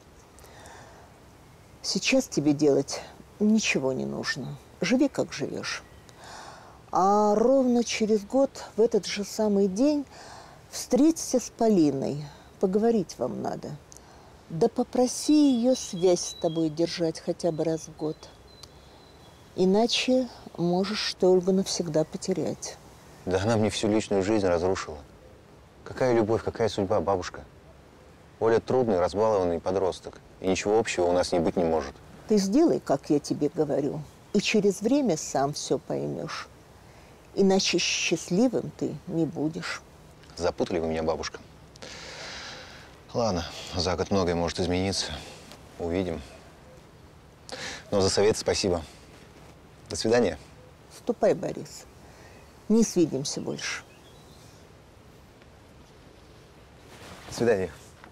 Сейчас тебе делать ничего не нужно. Живи, как живешь. А ровно через год, в этот же самый день, встреться с Полиной. Поговорить вам надо. Да попроси ее связь с тобой держать хотя бы раз в год. Иначе можешь ты Ольгу навсегда потерять. Да она мне всю личную жизнь разрушила. Какая любовь, какая судьба, бабушка? Оля трудный, разбалованный подросток. И ничего общего у нас не быть не может. Ты сделай, как я тебе говорю, и через время сам все поймешь. Иначе счастливым ты не будешь. Запутали вы меня, бабушка. Ладно, за год многое может измениться. Увидим. Но за совет спасибо. До свидания. Ступай, Борис. Не свидимся больше. До свидания.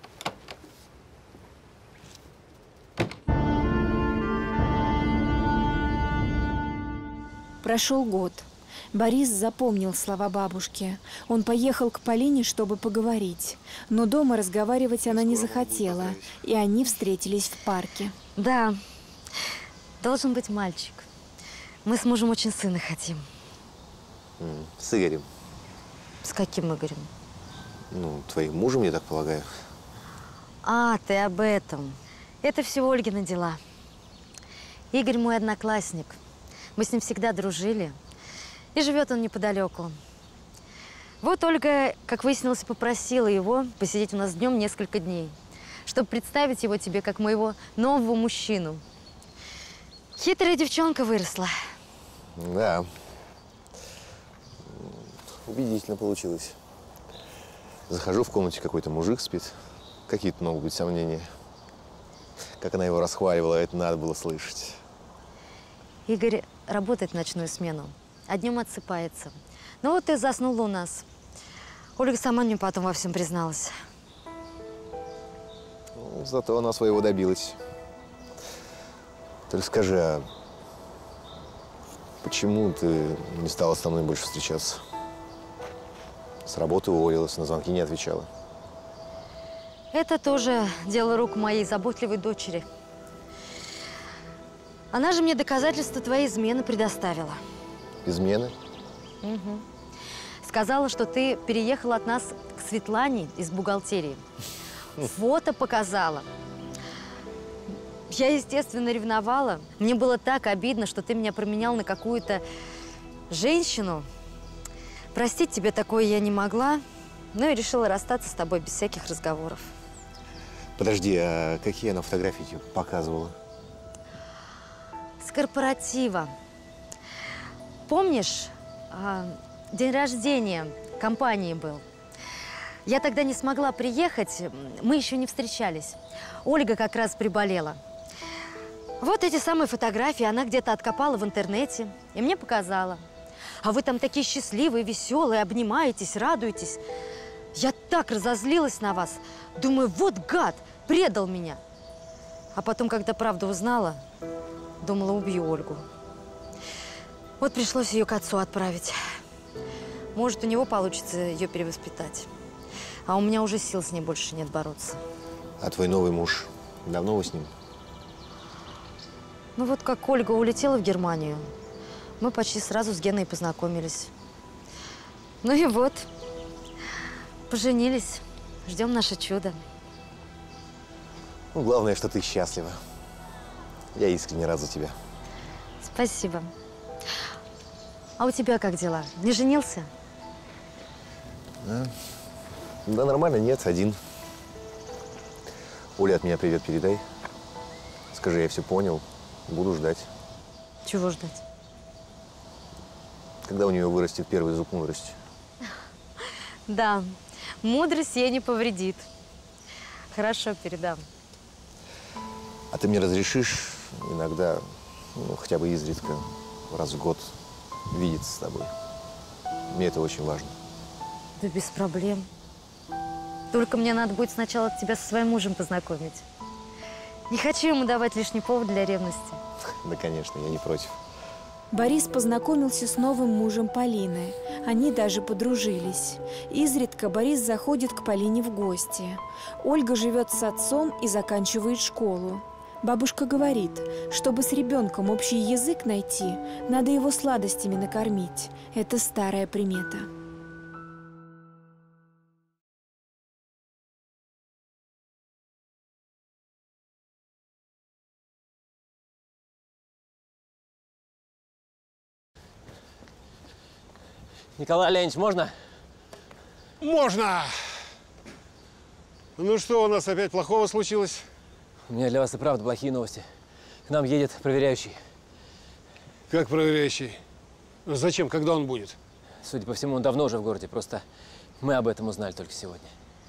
Прошел год. Борис запомнил слова бабушки. Он поехал к Полине, чтобы поговорить. Но дома разговаривать она не захотела, и они встретились в парке. Да, должен быть мальчик. Мы с мужем очень сына хотим. С Игорем. С каким Игорем? Ну, твоим мужем, я так полагаю. А, ты об этом. Это все Ольгины дела. Игорь мой одноклассник. Мы с ним всегда дружили. И живет он неподалеку. Вот Ольга, как выяснилось, попросила его посидеть у нас днем несколько дней, чтобы представить его тебе как моего нового мужчину. Хитрая девчонка выросла. Да. Убедительно получилось. Захожу в комнате, какой-то мужик спит. Какие-то могут быть сомнения. Как она его расхваливала, это надо было слышать. Игорь работает в ночную смену, а днем отсыпается. Ну вот и заснула у нас. Ольга сама мне потом во всем призналась. Ну, зато она своего добилась. Только скажи, а почему ты не стала со мной больше встречаться? С работы уволилась, на звонки не отвечала. Это тоже дело рук моей заботливой дочери. Она же мне доказательства твоей измены предоставила. Измены? Угу. Сказала, что ты переехала от нас к Светлане из бухгалтерии. Фото показала. Я, естественно, ревновала. Мне было так обидно, что ты меня променял на какую-то женщину. Простить тебе такое я не могла, но и решила расстаться с тобой без всяких разговоров. Подожди, а какие она фотографии тебе показывала? С корпоратива. Помнишь, день рождения компании был? Я тогда не смогла приехать, мы еще не встречались. Ольга как раз приболела. Вот эти самые фотографии она где-то откопала в интернете и мне показала. А вы там такие счастливые, веселые, обнимаетесь, радуетесь. Я так разозлилась на вас. Думаю, вот гад, предал меня. А потом, когда правду узнала, думала, убью Ольгу. Вот пришлось ее к отцу отправить. Может, у него получится ее перевоспитать. А у меня уже сил с ней больше нет бороться. А твой новый муж, давно вы с ним? Ну вот как Ольга улетела в Германию, мы почти сразу с Геной познакомились. Ну и вот, поженились, ждем наше чудо. Ну, главное, что ты счастлива. Я искренне рад за тебя. Спасибо. А у тебя как дела? Не женился? Да, да нормально, нет, один. Оля от меня привет передай. Скажи, я все понял. Буду ждать. Чего ждать? Когда у нее вырастет первый зуб мудрости. Да, мудрость ей не повредит. Хорошо, передам. А ты мне разрешишь иногда, ну, хотя бы изредка, раз в год видеться с тобой? Мне это очень важно. Да без проблем. Только мне надо будет сначала тебя со своим мужем познакомить. Не хочу ему давать лишний повод для ревности. Да, конечно, я не против. Борис познакомился с новым мужем Полины. Они даже подружились. Изредка Борис заходит к Полине в гости. Ольга живет с отцом и заканчивает школу. Бабушка говорит, чтобы с ребенком общий язык найти, надо его сладостями накормить. Это старая примета. Николай Леонидович, можно? Можно! Ну что у нас опять плохого случилось? У меня для вас и правда плохие новости. К нам едет проверяющий. Как проверяющий? Зачем? Когда он будет? Судя по всему, он давно уже в городе. Просто мы об этом узнали только сегодня.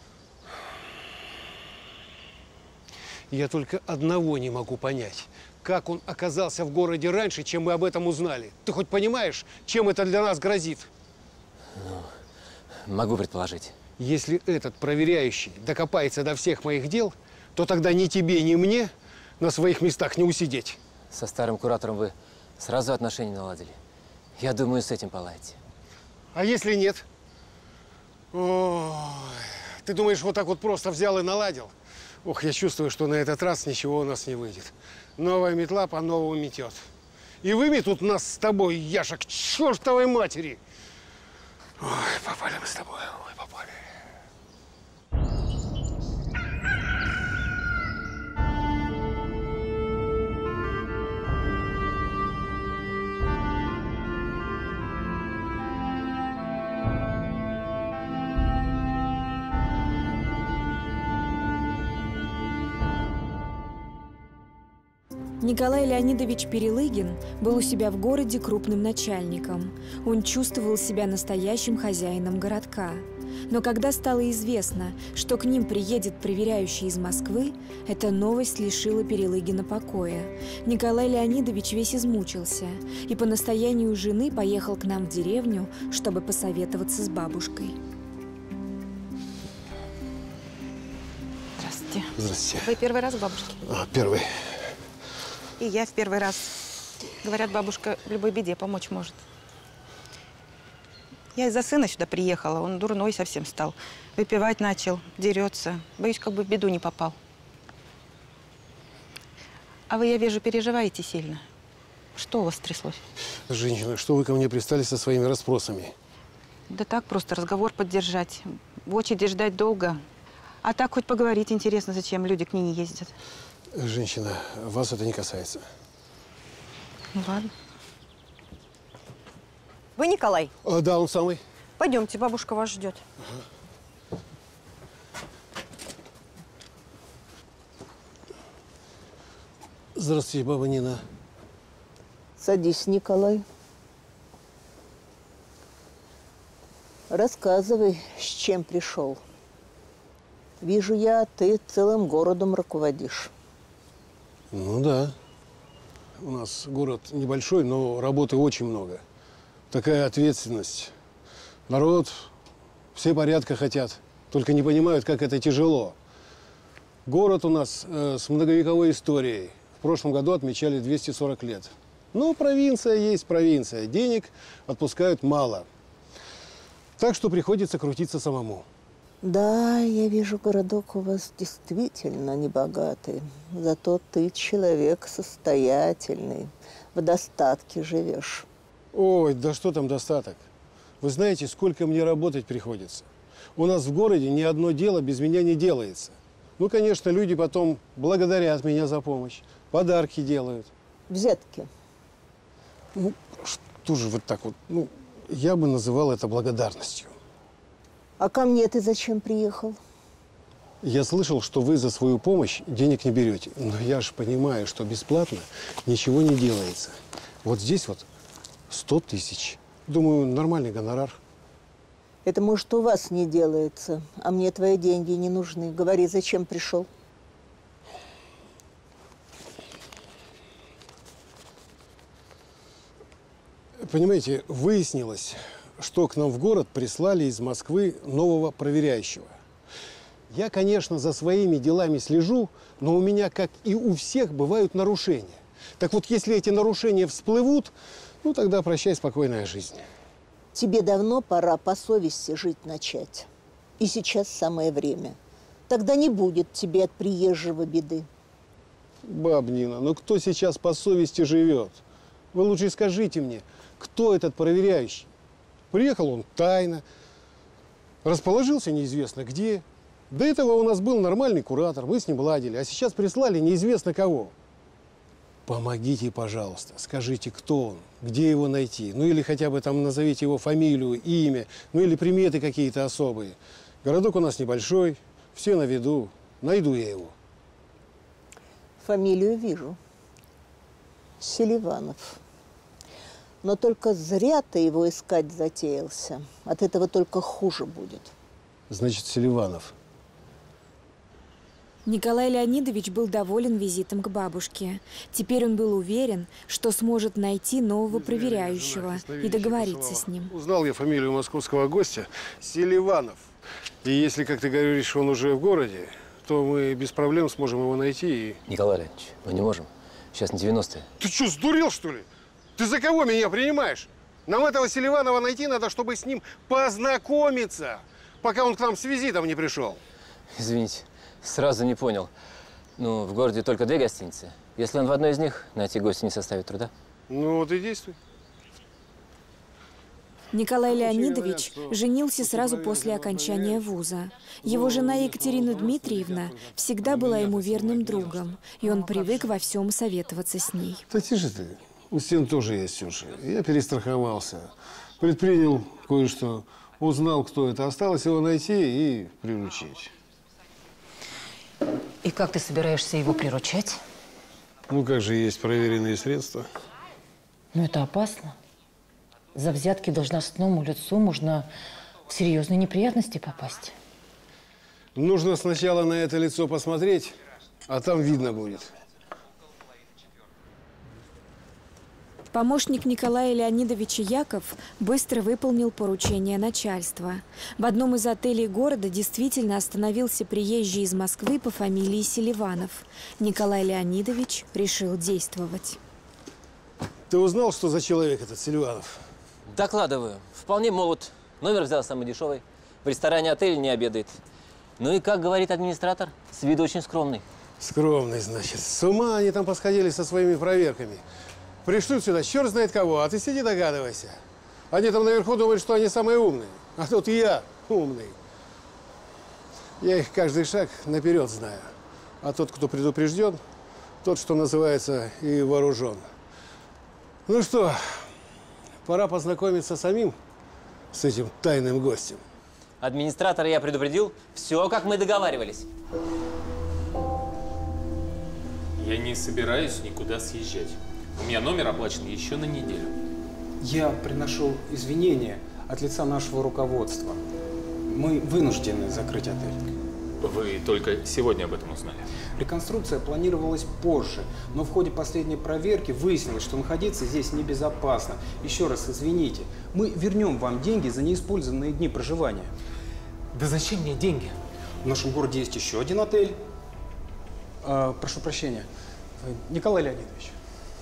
Я только одного не могу понять. Как он оказался в городе раньше, чем мы об этом узнали? Ты хоть понимаешь, чем это для нас грозит? Ну, могу предположить. Если этот проверяющий докопается до всех моих дел, то тогда ни тебе, ни мне на своих местах не усидеть. Со старым куратором вы сразу отношения наладили. Я думаю, с этим поладите. А если нет? Ой, ты думаешь, вот так вот просто взял и наладил? Ох, я чувствую, что на этот раз ничего у нас не выйдет. Новая метла по-новому метет. И выметут нас с тобой, Яша, к чертовой матери. Ой, попали мы с тобой, ой, попали. Николай Леонидович Перелыгин был у себя в городе крупным начальником. Он чувствовал себя настоящим хозяином городка. Но когда стало известно, что к ним приедет проверяющий из Москвы, эта новость лишила Перелыгина покоя. Николай Леонидович весь измучился и по настоянию жены поехал к нам в деревню, чтобы посоветоваться с бабушкой. Здравствуйте. Здравствуйте. Вы первый раз к бабушке? А, первый. И я в первый раз. Говорят, бабушка в любой беде помочь может. Я из-за сына сюда приехала. Он дурной совсем стал. Выпивать начал, дерется. Боюсь, как бы в беду не попал. А вы, я вижу, переживаете сильно. Что у вас тряслось? Женщина, что вы ко мне пристали со своими расспросами? Да так, просто разговор поддержать. В очереди ждать долго. А так хоть поговорить интересно, зачем люди к ней не ездят. Женщина, вас это не касается. Ну ладно. Вы Николай? А, да, он самый. Пойдемте, бабушка вас ждет. Ага. Здравствуйте, баба Нина. Садись, Николай. Рассказывай, с чем пришел. Вижу я, ты целым городом руководишь. Ну да. У нас город небольшой, но работы очень много. Такая ответственность. Народ, все порядка хотят, только не понимают, как это тяжело. Город у нас э, с многовековой историей. В прошлом году отмечали двести сорок лет. Ну, провинция есть провинция. Денег отпускают мало. Так что приходится крутиться самому. Да, я вижу, городок у вас действительно небогатый. Зато ты человек состоятельный, в достатке живешь. Ой, да что там достаток? Вы знаете, сколько мне работать приходится? У нас в городе ни одно дело без меня не делается. Ну, конечно, люди потом благодарят меня за помощь, подарки делают. Взятки? Ну, что же вот так вот? Ну, я бы называл это благодарностью. А ко мне ты зачем приехал? Я слышал, что вы за свою помощь денег не берете. Но я же понимаю, что бесплатно ничего не делается. Вот здесь вот сто тысяч. Думаю, нормальный гонорар. Это, может, у вас не делается, а мне твои деньги не нужны. Говори, зачем пришел? Понимаете, выяснилось, что к нам в город прислали из Москвы нового проверяющего. Я, конечно, за своими делами слежу, но у меня, как и у всех, бывают нарушения. Так вот, если эти нарушения всплывут, ну тогда прощай, спокойная жизнь. Тебе давно пора по совести жить начать. И сейчас самое время. Тогда не будет тебе от приезжего беды. Баб Нина, ну кто сейчас по совести живет? Вы лучше скажите мне, кто этот проверяющий? Приехал он тайно, расположился неизвестно где. До этого у нас был нормальный куратор, мы с ним ладили, а сейчас прислали неизвестно кого. Помогите, пожалуйста, скажите, кто он, где его найти. Ну или хотя бы там назовите его фамилию, имя, ну или приметы какие-то особые. Городок у нас небольшой, все на виду, найду я его. Фамилию вижу. Селиванов. Но только зря ты его искать затеялся. От этого только хуже будет. Значит, Селиванов. Николай Леонидович был доволен визитом к бабушке. Теперь он был уверен, что сможет найти нового проверяющего и договориться с ним. Узнал я фамилию московского гостя Селиванов. И если, как ты говоришь, он уже в городе, то мы без проблем сможем его найти и… Николай Леонидович, мы не можем. Сейчас не девяностые. Ты что, сдурел, что ли? Ты за кого меня принимаешь? Нам этого Селиванова найти надо, чтобы с ним познакомиться, пока он к нам с визитом не пришел. Извините, сразу не понял. Ну, в городе только две гостиницы. Если он в одной из них, найти гостя не составит труда. Ну, вот и действуй. Николай Леонидович женился сразу после окончания вуза. Его жена Екатерина Дмитриевна всегда была ему верным другом, и он привык во всем советоваться с ней. Да тише ты. У стен тоже есть уши. Я перестраховался. Предпринял кое-что. Узнал, кто это. Осталось его найти и приручить. И как ты собираешься его приручать? Ну, как же есть проверенные средства. Ну, это опасно. За взятки должностному лицу можно в серьезные неприятности попасть. Нужно сначала на это лицо посмотреть, а там видно будет. Помощник Николая Леонидовича Яков быстро выполнил поручение начальства. В одном из отелей города действительно остановился приезжий из Москвы по фамилии Селиванов. Николай Леонидович решил действовать. Ты узнал, что за человек этот Селиванов? Докладываю. Вполне молод. Номер взял самый дешевый. В ресторане отеля не обедает. Ну и, как говорит администратор, с виду очень скромный. Скромный, значит. С ума они там посходили со своими проверками. Пришлют сюда черт знает кого, а ты сиди догадывайся. Они там наверху думают, что они самые умные. А тут я умный. Я их каждый шаг наперед знаю. А тот, кто предупрежден, Тот, что называется, и вооружен. Ну что, пора познакомиться самим с этим тайным гостем. Администратора я предупредил. Все, как мы договаривались. Я не собираюсь никуда съезжать. У меня номер оплачен еще на неделю. Я приношу извинения от лица нашего руководства. Мы вынуждены закрыть отель. Вы только сегодня об этом узнали? Реконструкция планировалась позже, но в ходе последней проверки выяснилось, что находиться здесь небезопасно. Еще раз извините, мы вернем вам деньги за неиспользованные дни проживания. Да зачем мне деньги? В нашем городе есть еще один отель. А, прошу прощения, Николай Леонидович.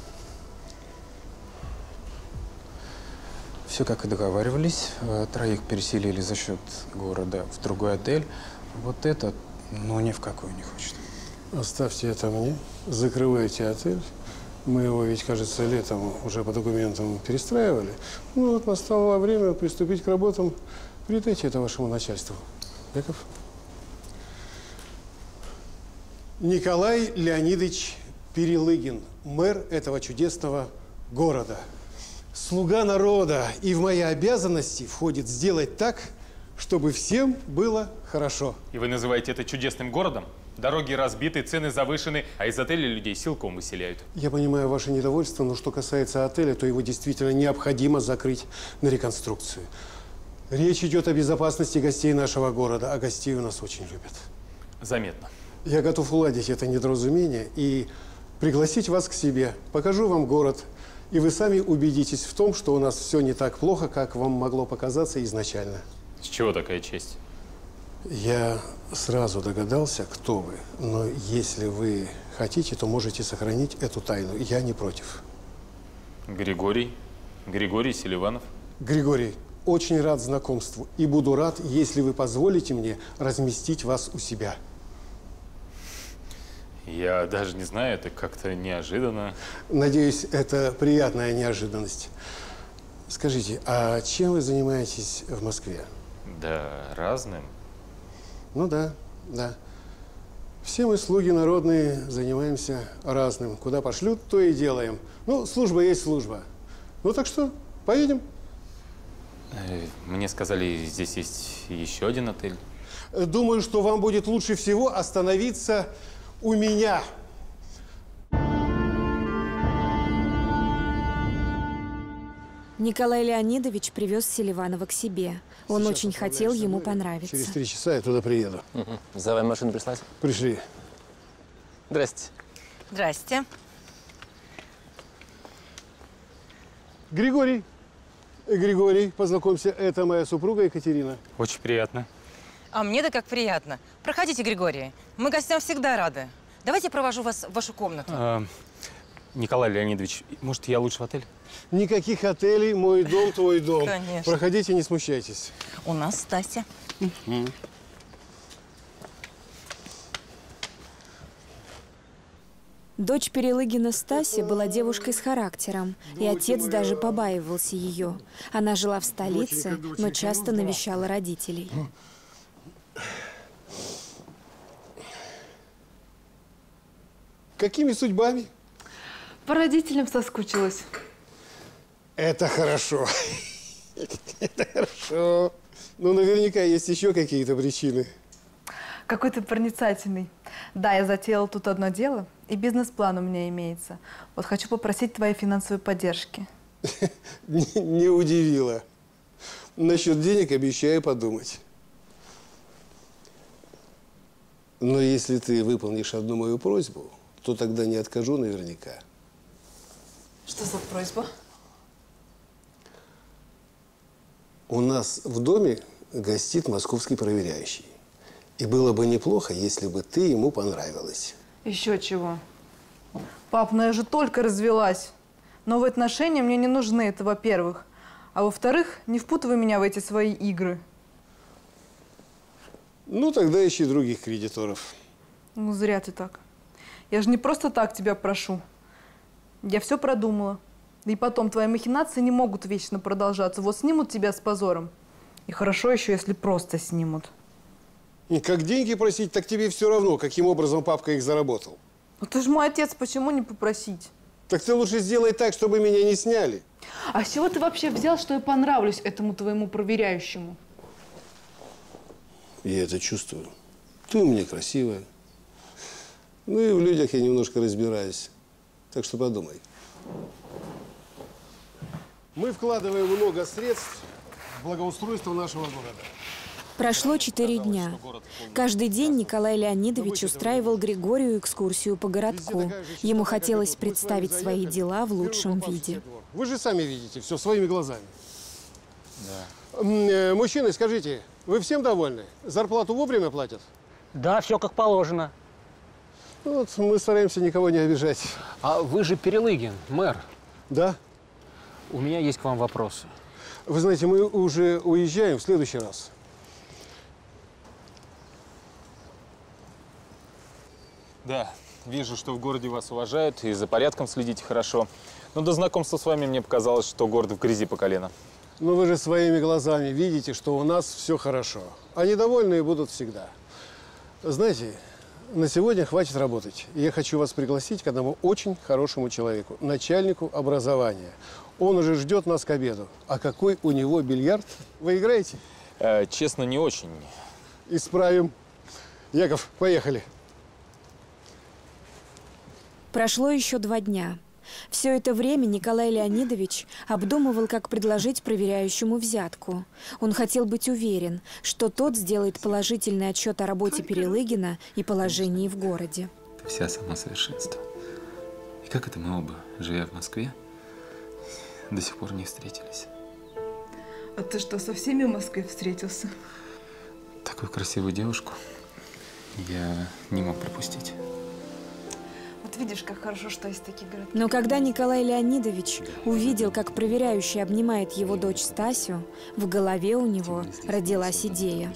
Все как и договаривались. Троих переселили за счет города в другой отель. Вот этот, ну, ни в какой не хочет. Оставьте это мне. Закрывайте отель. Мы его ведь, кажется, летом уже по документам перестраивали. Ну вот настало время приступить к работам. Передайте это вашему начальству. Яков? Николай Леонидович Перелыгин, мэр этого чудесного города. Слуга народа. И в мои обязанности входит сделать так, чтобы всем было хорошо. И вы называете это чудесным городом? Дороги разбиты, цены завышены, а из отеля людей силком выселяют. Я понимаю ваше недовольство, но что касается отеля, то его действительно необходимо закрыть на реконструкцию. Речь идет о безопасности гостей нашего города, а гостей у нас очень любят. Заметно. Я готов уладить это недоразумение и пригласить вас к себе. Покажу вам город, и вы сами убедитесь в том, что у нас все не так плохо, как вам могло показаться изначально. С чего такая честь? Я сразу догадался, кто вы, но если вы хотите, то можете сохранить эту тайну. Я не против. Григорий? Григорий Селиванов? Григорий, очень рад знакомству и буду рад, если вы позволите мне разместить вас у себя. Я даже не знаю, это как-то неожиданно. Надеюсь, это приятная неожиданность. Скажите, а чем вы занимаетесь в Москве? Да, разным. Ну да, да. Все мы, слуги народные, занимаемся разным. Куда пошлют, то и делаем. Ну, служба есть служба. Ну так что, поедем? Мне сказали, здесь есть еще один отель. Думаю, что вам будет лучше всего остановиться у меня. Николай Леонидович привез Селиванова к себе. Он Сейчас очень хотел ему понравиться. Через три часа я туда приеду. Угу. За вами машину прислать? Пришли. Здрасте. Здрасте. Григорий. Григорий, познакомься, это моя супруга Екатерина. Очень приятно. А мне-то как приятно. Проходите, Григорий. Мы гостям всегда рады. Давайте я провожу вас в вашу комнату. А, Николай Леонидович, может, я лучше в отель? Никаких отелей, мой дом, твой дом. Конечно. Проходите, не смущайтесь. У нас Стася. Угу. Дочь Перелыгина Стася была девушкой с характером, и отец даже побаивался ее. Она жила в столице, но часто навещала родителей. Какими судьбами? По родителям соскучилась. Это хорошо. Это хорошо. Ну, наверняка есть еще какие-то причины. Какой ты проницательный. Да, я затеяла тут одно дело, и бизнес-план у меня имеется. Вот хочу попросить твоей финансовой поддержки. Не, не удивило. Насчет денег обещаю подумать. Но если ты выполнишь одну мою просьбу, то тогда не откажу наверняка. Что за просьба? У нас в доме гостит московский проверяющий. И было бы неплохо, если бы ты ему понравилась. Еще чего. Пап, ну я же только развелась. Новые отношения мне не нужны, это во-первых. А во-вторых, не впутывай меня в эти свои игры. Ну, тогда ищи других кредиторов. Ну, зря ты так. Я же не просто так тебя прошу. Я все продумала. И потом, твои махинации не могут вечно продолжаться. Вот снимут тебя с позором. И хорошо еще, если просто снимут. Как деньги просить, так тебе все равно, каким образом папка их заработал. Ну ты же мой отец, почему не попросить? Так ты лучше сделай так, чтобы меня не сняли. А с чего ты вообще взял, что я понравлюсь этому твоему проверяющему? Я это чувствую. Ты у меня красивая. Ну и в людях я немножко разбираюсь. Так что подумай. Мы вкладываем много средств в благоустройство нашего города. Прошло четыре дня. Каждый день Николай Леонидович устраивал Григорию экскурсию по городку. Ему хотелось представить свои дела в лучшем виде. Вы же сами видите все своими глазами. Да. Мужчины, скажите, вы всем довольны? Зарплату вовремя платят? Да, все как положено. Вот мы стараемся никого не обижать. А вы же Перелыгин, мэр. Да. У меня есть к вам вопросы. Вы знаете, мы уже уезжаем в следующий раз. Да, вижу, что в городе вас уважают и за порядком следите хорошо. Но до знакомства с вами мне показалось, что город в грязи по колено. Ну вы же своими глазами видите, что у нас все хорошо. А недовольные будут всегда. Знаете, на сегодня хватит работать. Я хочу вас пригласить к одному очень хорошему человеку, начальнику образования. Он уже ждет нас к обеду. А какой у него бильярд? Вы играете? Э, честно, не очень. Исправим. Яков, поехали. Прошло еще два дня. Все это время Николай Леонидович обдумывал, как предложить проверяющему взятку. Он хотел быть уверен, что тот сделает положительный отчет о работе Перелыгина и положении в городе. Ты вся сама совершенство. И как это мы оба, живя в Москве, до сих пор не встретились? А ты что, со всеми в Москве встретился? Такую красивую девушку я не мог пропустить. Вот видишь, как хорошо, что есть такие городки. Но когда Николай Леонидович увидел, как проверяющий обнимает его дочь Стасю, в голове у него родилась идея.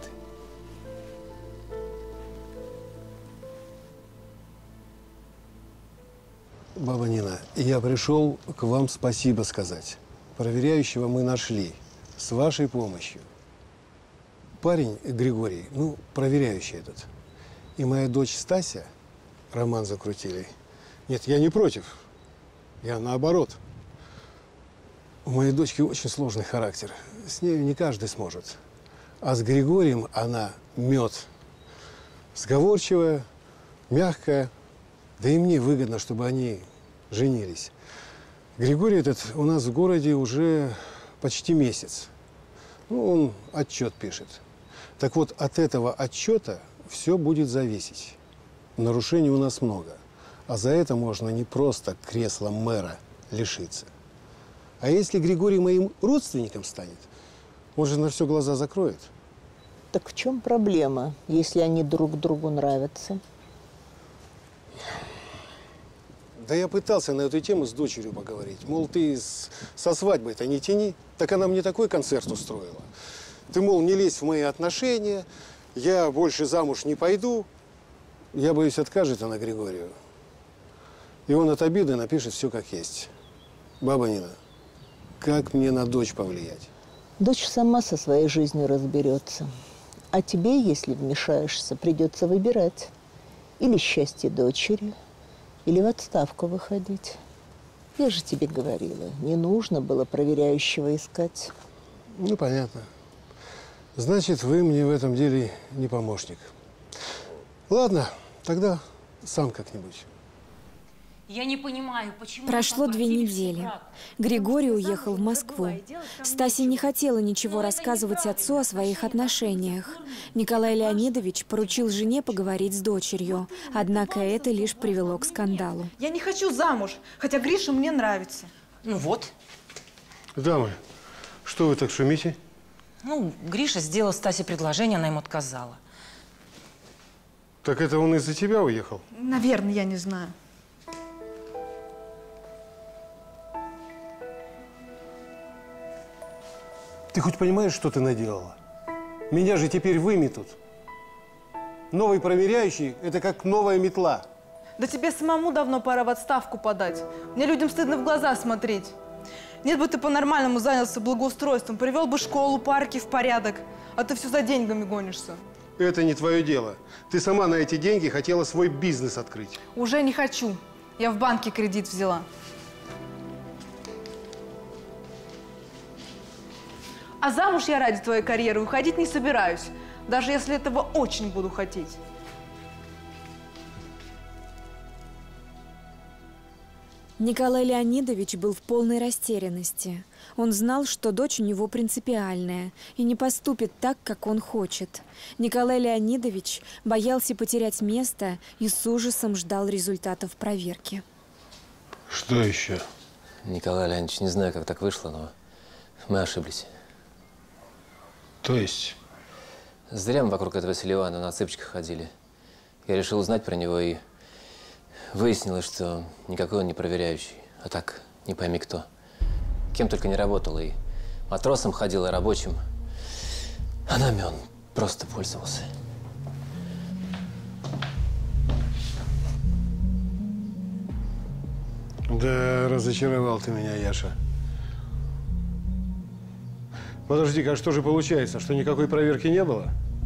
Баба Нина, я пришел к вам спасибо сказать. Проверяющего мы нашли с вашей помощью. Парень Григорий, ну, проверяющий этот, и моя дочь Стася роман закрутили. Нет, я не против. Я наоборот. У моей дочки очень сложный характер. С нею не каждый сможет. А с Григорием она мед. Сговорчивая, мягкая. Да и мне выгодно, чтобы они женились. Григорий этот у нас в городе уже почти месяц. Ну, он отчет пишет. Так вот, от этого отчета все будет зависеть. Нарушений у нас много. А за это можно не просто кресла мэра лишиться. А если Григорий моим родственником станет, он же на все глаза закроет. Так в чем проблема, если они друг другу нравятся? Да я пытался на эту тему с дочерью поговорить. Мол, ты с, со свадьбой-то не тяни. Так она мне такой концерт устроила. Ты, мол, не лезь в мои отношения, я больше замуж не пойду. Я боюсь, откажет она Григорию. И он от обиды напишет все как есть. Баба Нина, как мне на дочь повлиять? Дочь сама со своей жизнью разберется. А тебе, если вмешаешься, придется выбирать. Или счастье дочери, или в отставку выходить. Я же тебе говорила, не нужно было проверяющего искать. Ну, понятно. Значит, вы мне в этом деле не помощник. Ладно, тогда сам как-нибудь. Я не понимаю, почему… Прошло две недели. Григорий уехал в Москву. Стася не хотела ничего рассказывать отцу о своих отношениях. Николай Леонидович поручил жене поговорить с дочерью. Однако это лишь привело к скандалу. Я не хочу замуж, хотя Гриша мне нравится. Ну вот. Дамы, что вы так шумите? Ну, Гриша сделал Стасе предложение, она ему отказала. Так это он из-за тебя уехал? Наверное, я не знаю. Ты хоть понимаешь, что ты наделала? Меня же теперь выметут. Новый проверяющий – это как новая метла. Да тебе самому давно пора в отставку подать. Мне людям стыдно в глаза смотреть. Нет бы ты по-нормальному занялся благоустройством, привел бы школу, парки в порядок, а ты все за деньгами гонишься. Это не твое дело. Ты сама на эти деньги хотела свой бизнес открыть. Уже не хочу. Я в банке кредит взяла. А замуж я ради твоей карьеры выходить не собираюсь. Даже если этого очень буду хотеть. Николай Леонидович был в полной растерянности. Он знал, что дочь у него принципиальная и не поступит так, как он хочет. Николай Леонидович боялся потерять место и с ужасом ждал результатов проверки. Что еще? Николай Леонидович, не знаю, как так вышло, но мы ошиблись. То есть? Зря мы вокруг этого Селивана на цыпочках ходили. Я решил узнать про него, и выяснилось, что никакой он не проверяющий, а так не пойми кто. Кем только не работал, и матросом ходил, и рабочим. А нами он просто пользовался. Да, разочаровал ты меня, Яша. Подожди-ка, а что же получается, что никакой проверки не было?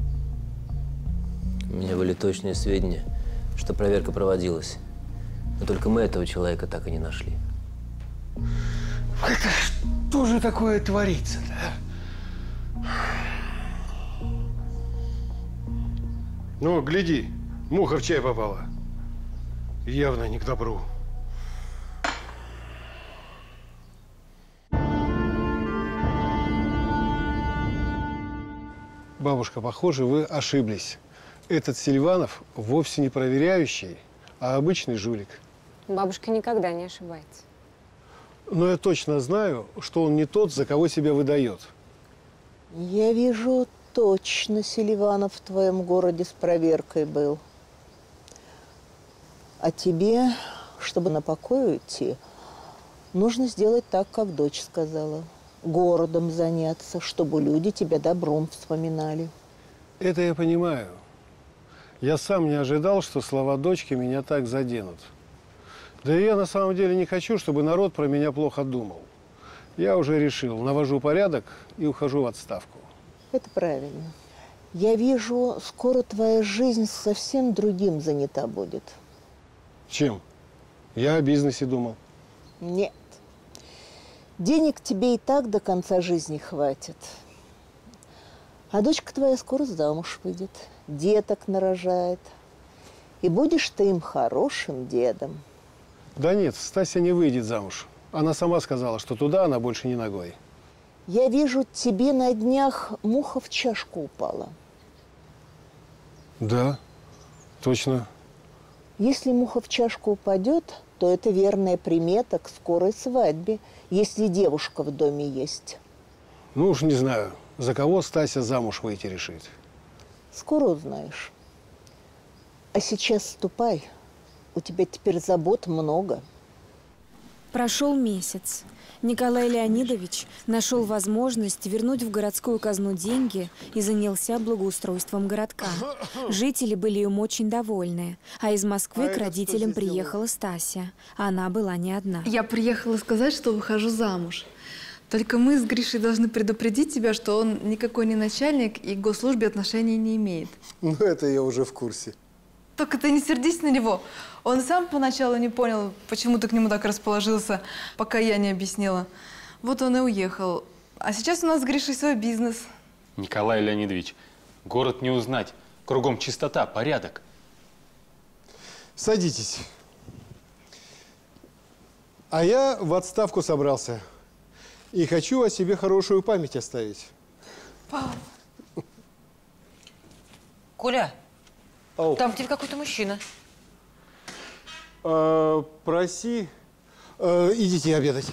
У меня были точные сведения, что проверка проводилась. Но только мы этого человека так и не нашли. Это что же такое творится-то? Ну, гляди, муха в чай попала. Явно не к добру. Бабушка, похоже, вы ошиблись. Этот Селиванов вовсе не проверяющий, а обычный жулик. Бабушка никогда не ошибается. Но я точно знаю, что он не тот, за кого себя выдает. Я вижу, точно Селиванов в твоем городе с проверкой был. А тебе, чтобы на покой уйти, нужно сделать так, как дочь сказала. Городом заняться, чтобы люди тебя добром вспоминали. Это я понимаю. Я сам не ожидал, что слова дочки меня так заденут. Да и я на самом деле не хочу, чтобы народ про меня плохо думал. Я уже решил, навожу порядок и ухожу в отставку. Это правильно. Я вижу, скоро твоя жизнь совсем другим занята будет. Чем? Я о бизнесе думал. Нет. Денег тебе и так до конца жизни хватит. А дочка твоя скоро замуж выйдет, деток нарожает. И будешь ты им хорошим дедом. Да нет, Стася не выйдет замуж. Она сама сказала, что туда она больше не ногой. Я вижу, тебе на днях муха в чашку упала. Да, точно. Если муха в чашку упадет, то это верная примета к скорой свадьбе, если девушка в доме есть. Ну уж не знаю, за кого Стася замуж выйти решит. Скоро узнаешь. А сейчас ступай. У тебя теперь забот много. Прошел месяц. Николай Леонидович нашел возможность вернуть в городскую казну деньги и занялся благоустройством городка. Жители были им очень довольны. А из Москвы к родителям приехала Стася. Она была не одна. Я приехала сказать, что выхожу замуж. Только мы с Гришей должны предупредить тебя, что он никакой не начальник и к госслужбе отношений не имеет. Ну, это я уже в курсе. Только ты не сердись на него. Он сам поначалу не понял, почему ты к нему так расположился, пока я не объяснила. Вот он и уехал. А сейчас у нас с Гришей свой бизнес. Николай Леонидович, город не узнать. Кругом чистота, порядок. Садитесь. А я в отставку собрался. И хочу о себе хорошую память оставить. Пап. Коля, Ау. там тебе какой-то мужчина. А, проси. А, идите обедать.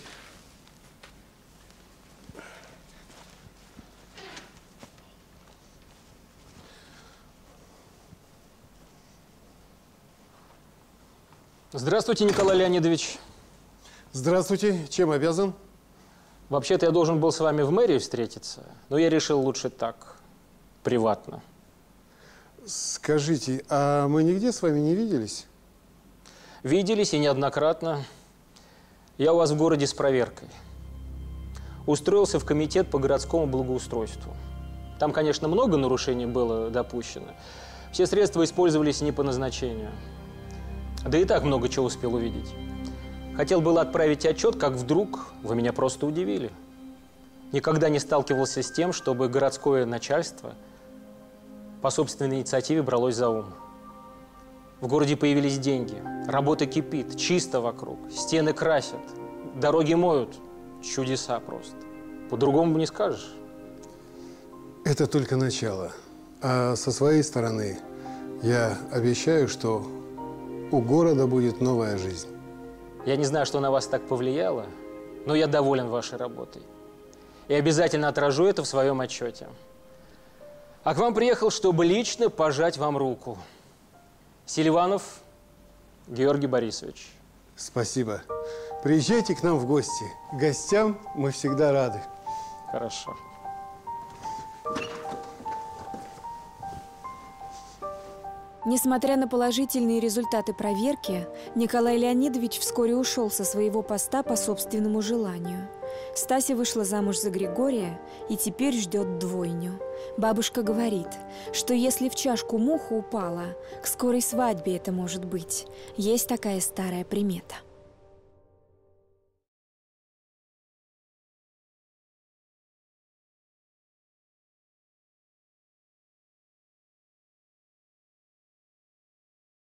Здравствуйте, Николай Леонидович. Здравствуйте. Чем обязан? Вообще-то я должен был с вами в мэрии встретиться, но я решил лучше так, приватно. Скажите, а мы нигде с вами не виделись? Виделись и неоднократно. Я у вас в городе с проверкой. Устроился в комитет по городскому благоустройству. Там, конечно, много нарушений было допущено. Все средства использовались не по назначению. Да и так много чего успел увидеть. Хотел было отправить отчет, как вдруг вы меня просто удивили. Никогда не сталкивался с тем, чтобы городское начальство по собственной инициативе бралось за ум. В городе появились деньги, работа кипит, чисто вокруг, стены красят, дороги моют. Чудеса просто. По-другому не скажешь. Это только начало. А со своей стороны я обещаю, что у города будет новая жизнь. Я не знаю, что на вас так повлияло, но я доволен вашей работой. И обязательно отражу это в своем отчете. А к вам приехал, чтобы лично пожать вам руку. Селиванов Георгий Борисович. Спасибо. Приезжайте к нам в гости. Гостям мы всегда рады. Хорошо. Несмотря на положительные результаты проверки, Николай Леонидович вскоре ушел со своего поста по собственному желанию. Стася вышла замуж за Григория и теперь ждет двойню. Бабушка говорит, что если в чашку муха упала, к скорой свадьбе это может быть. Есть такая старая примета.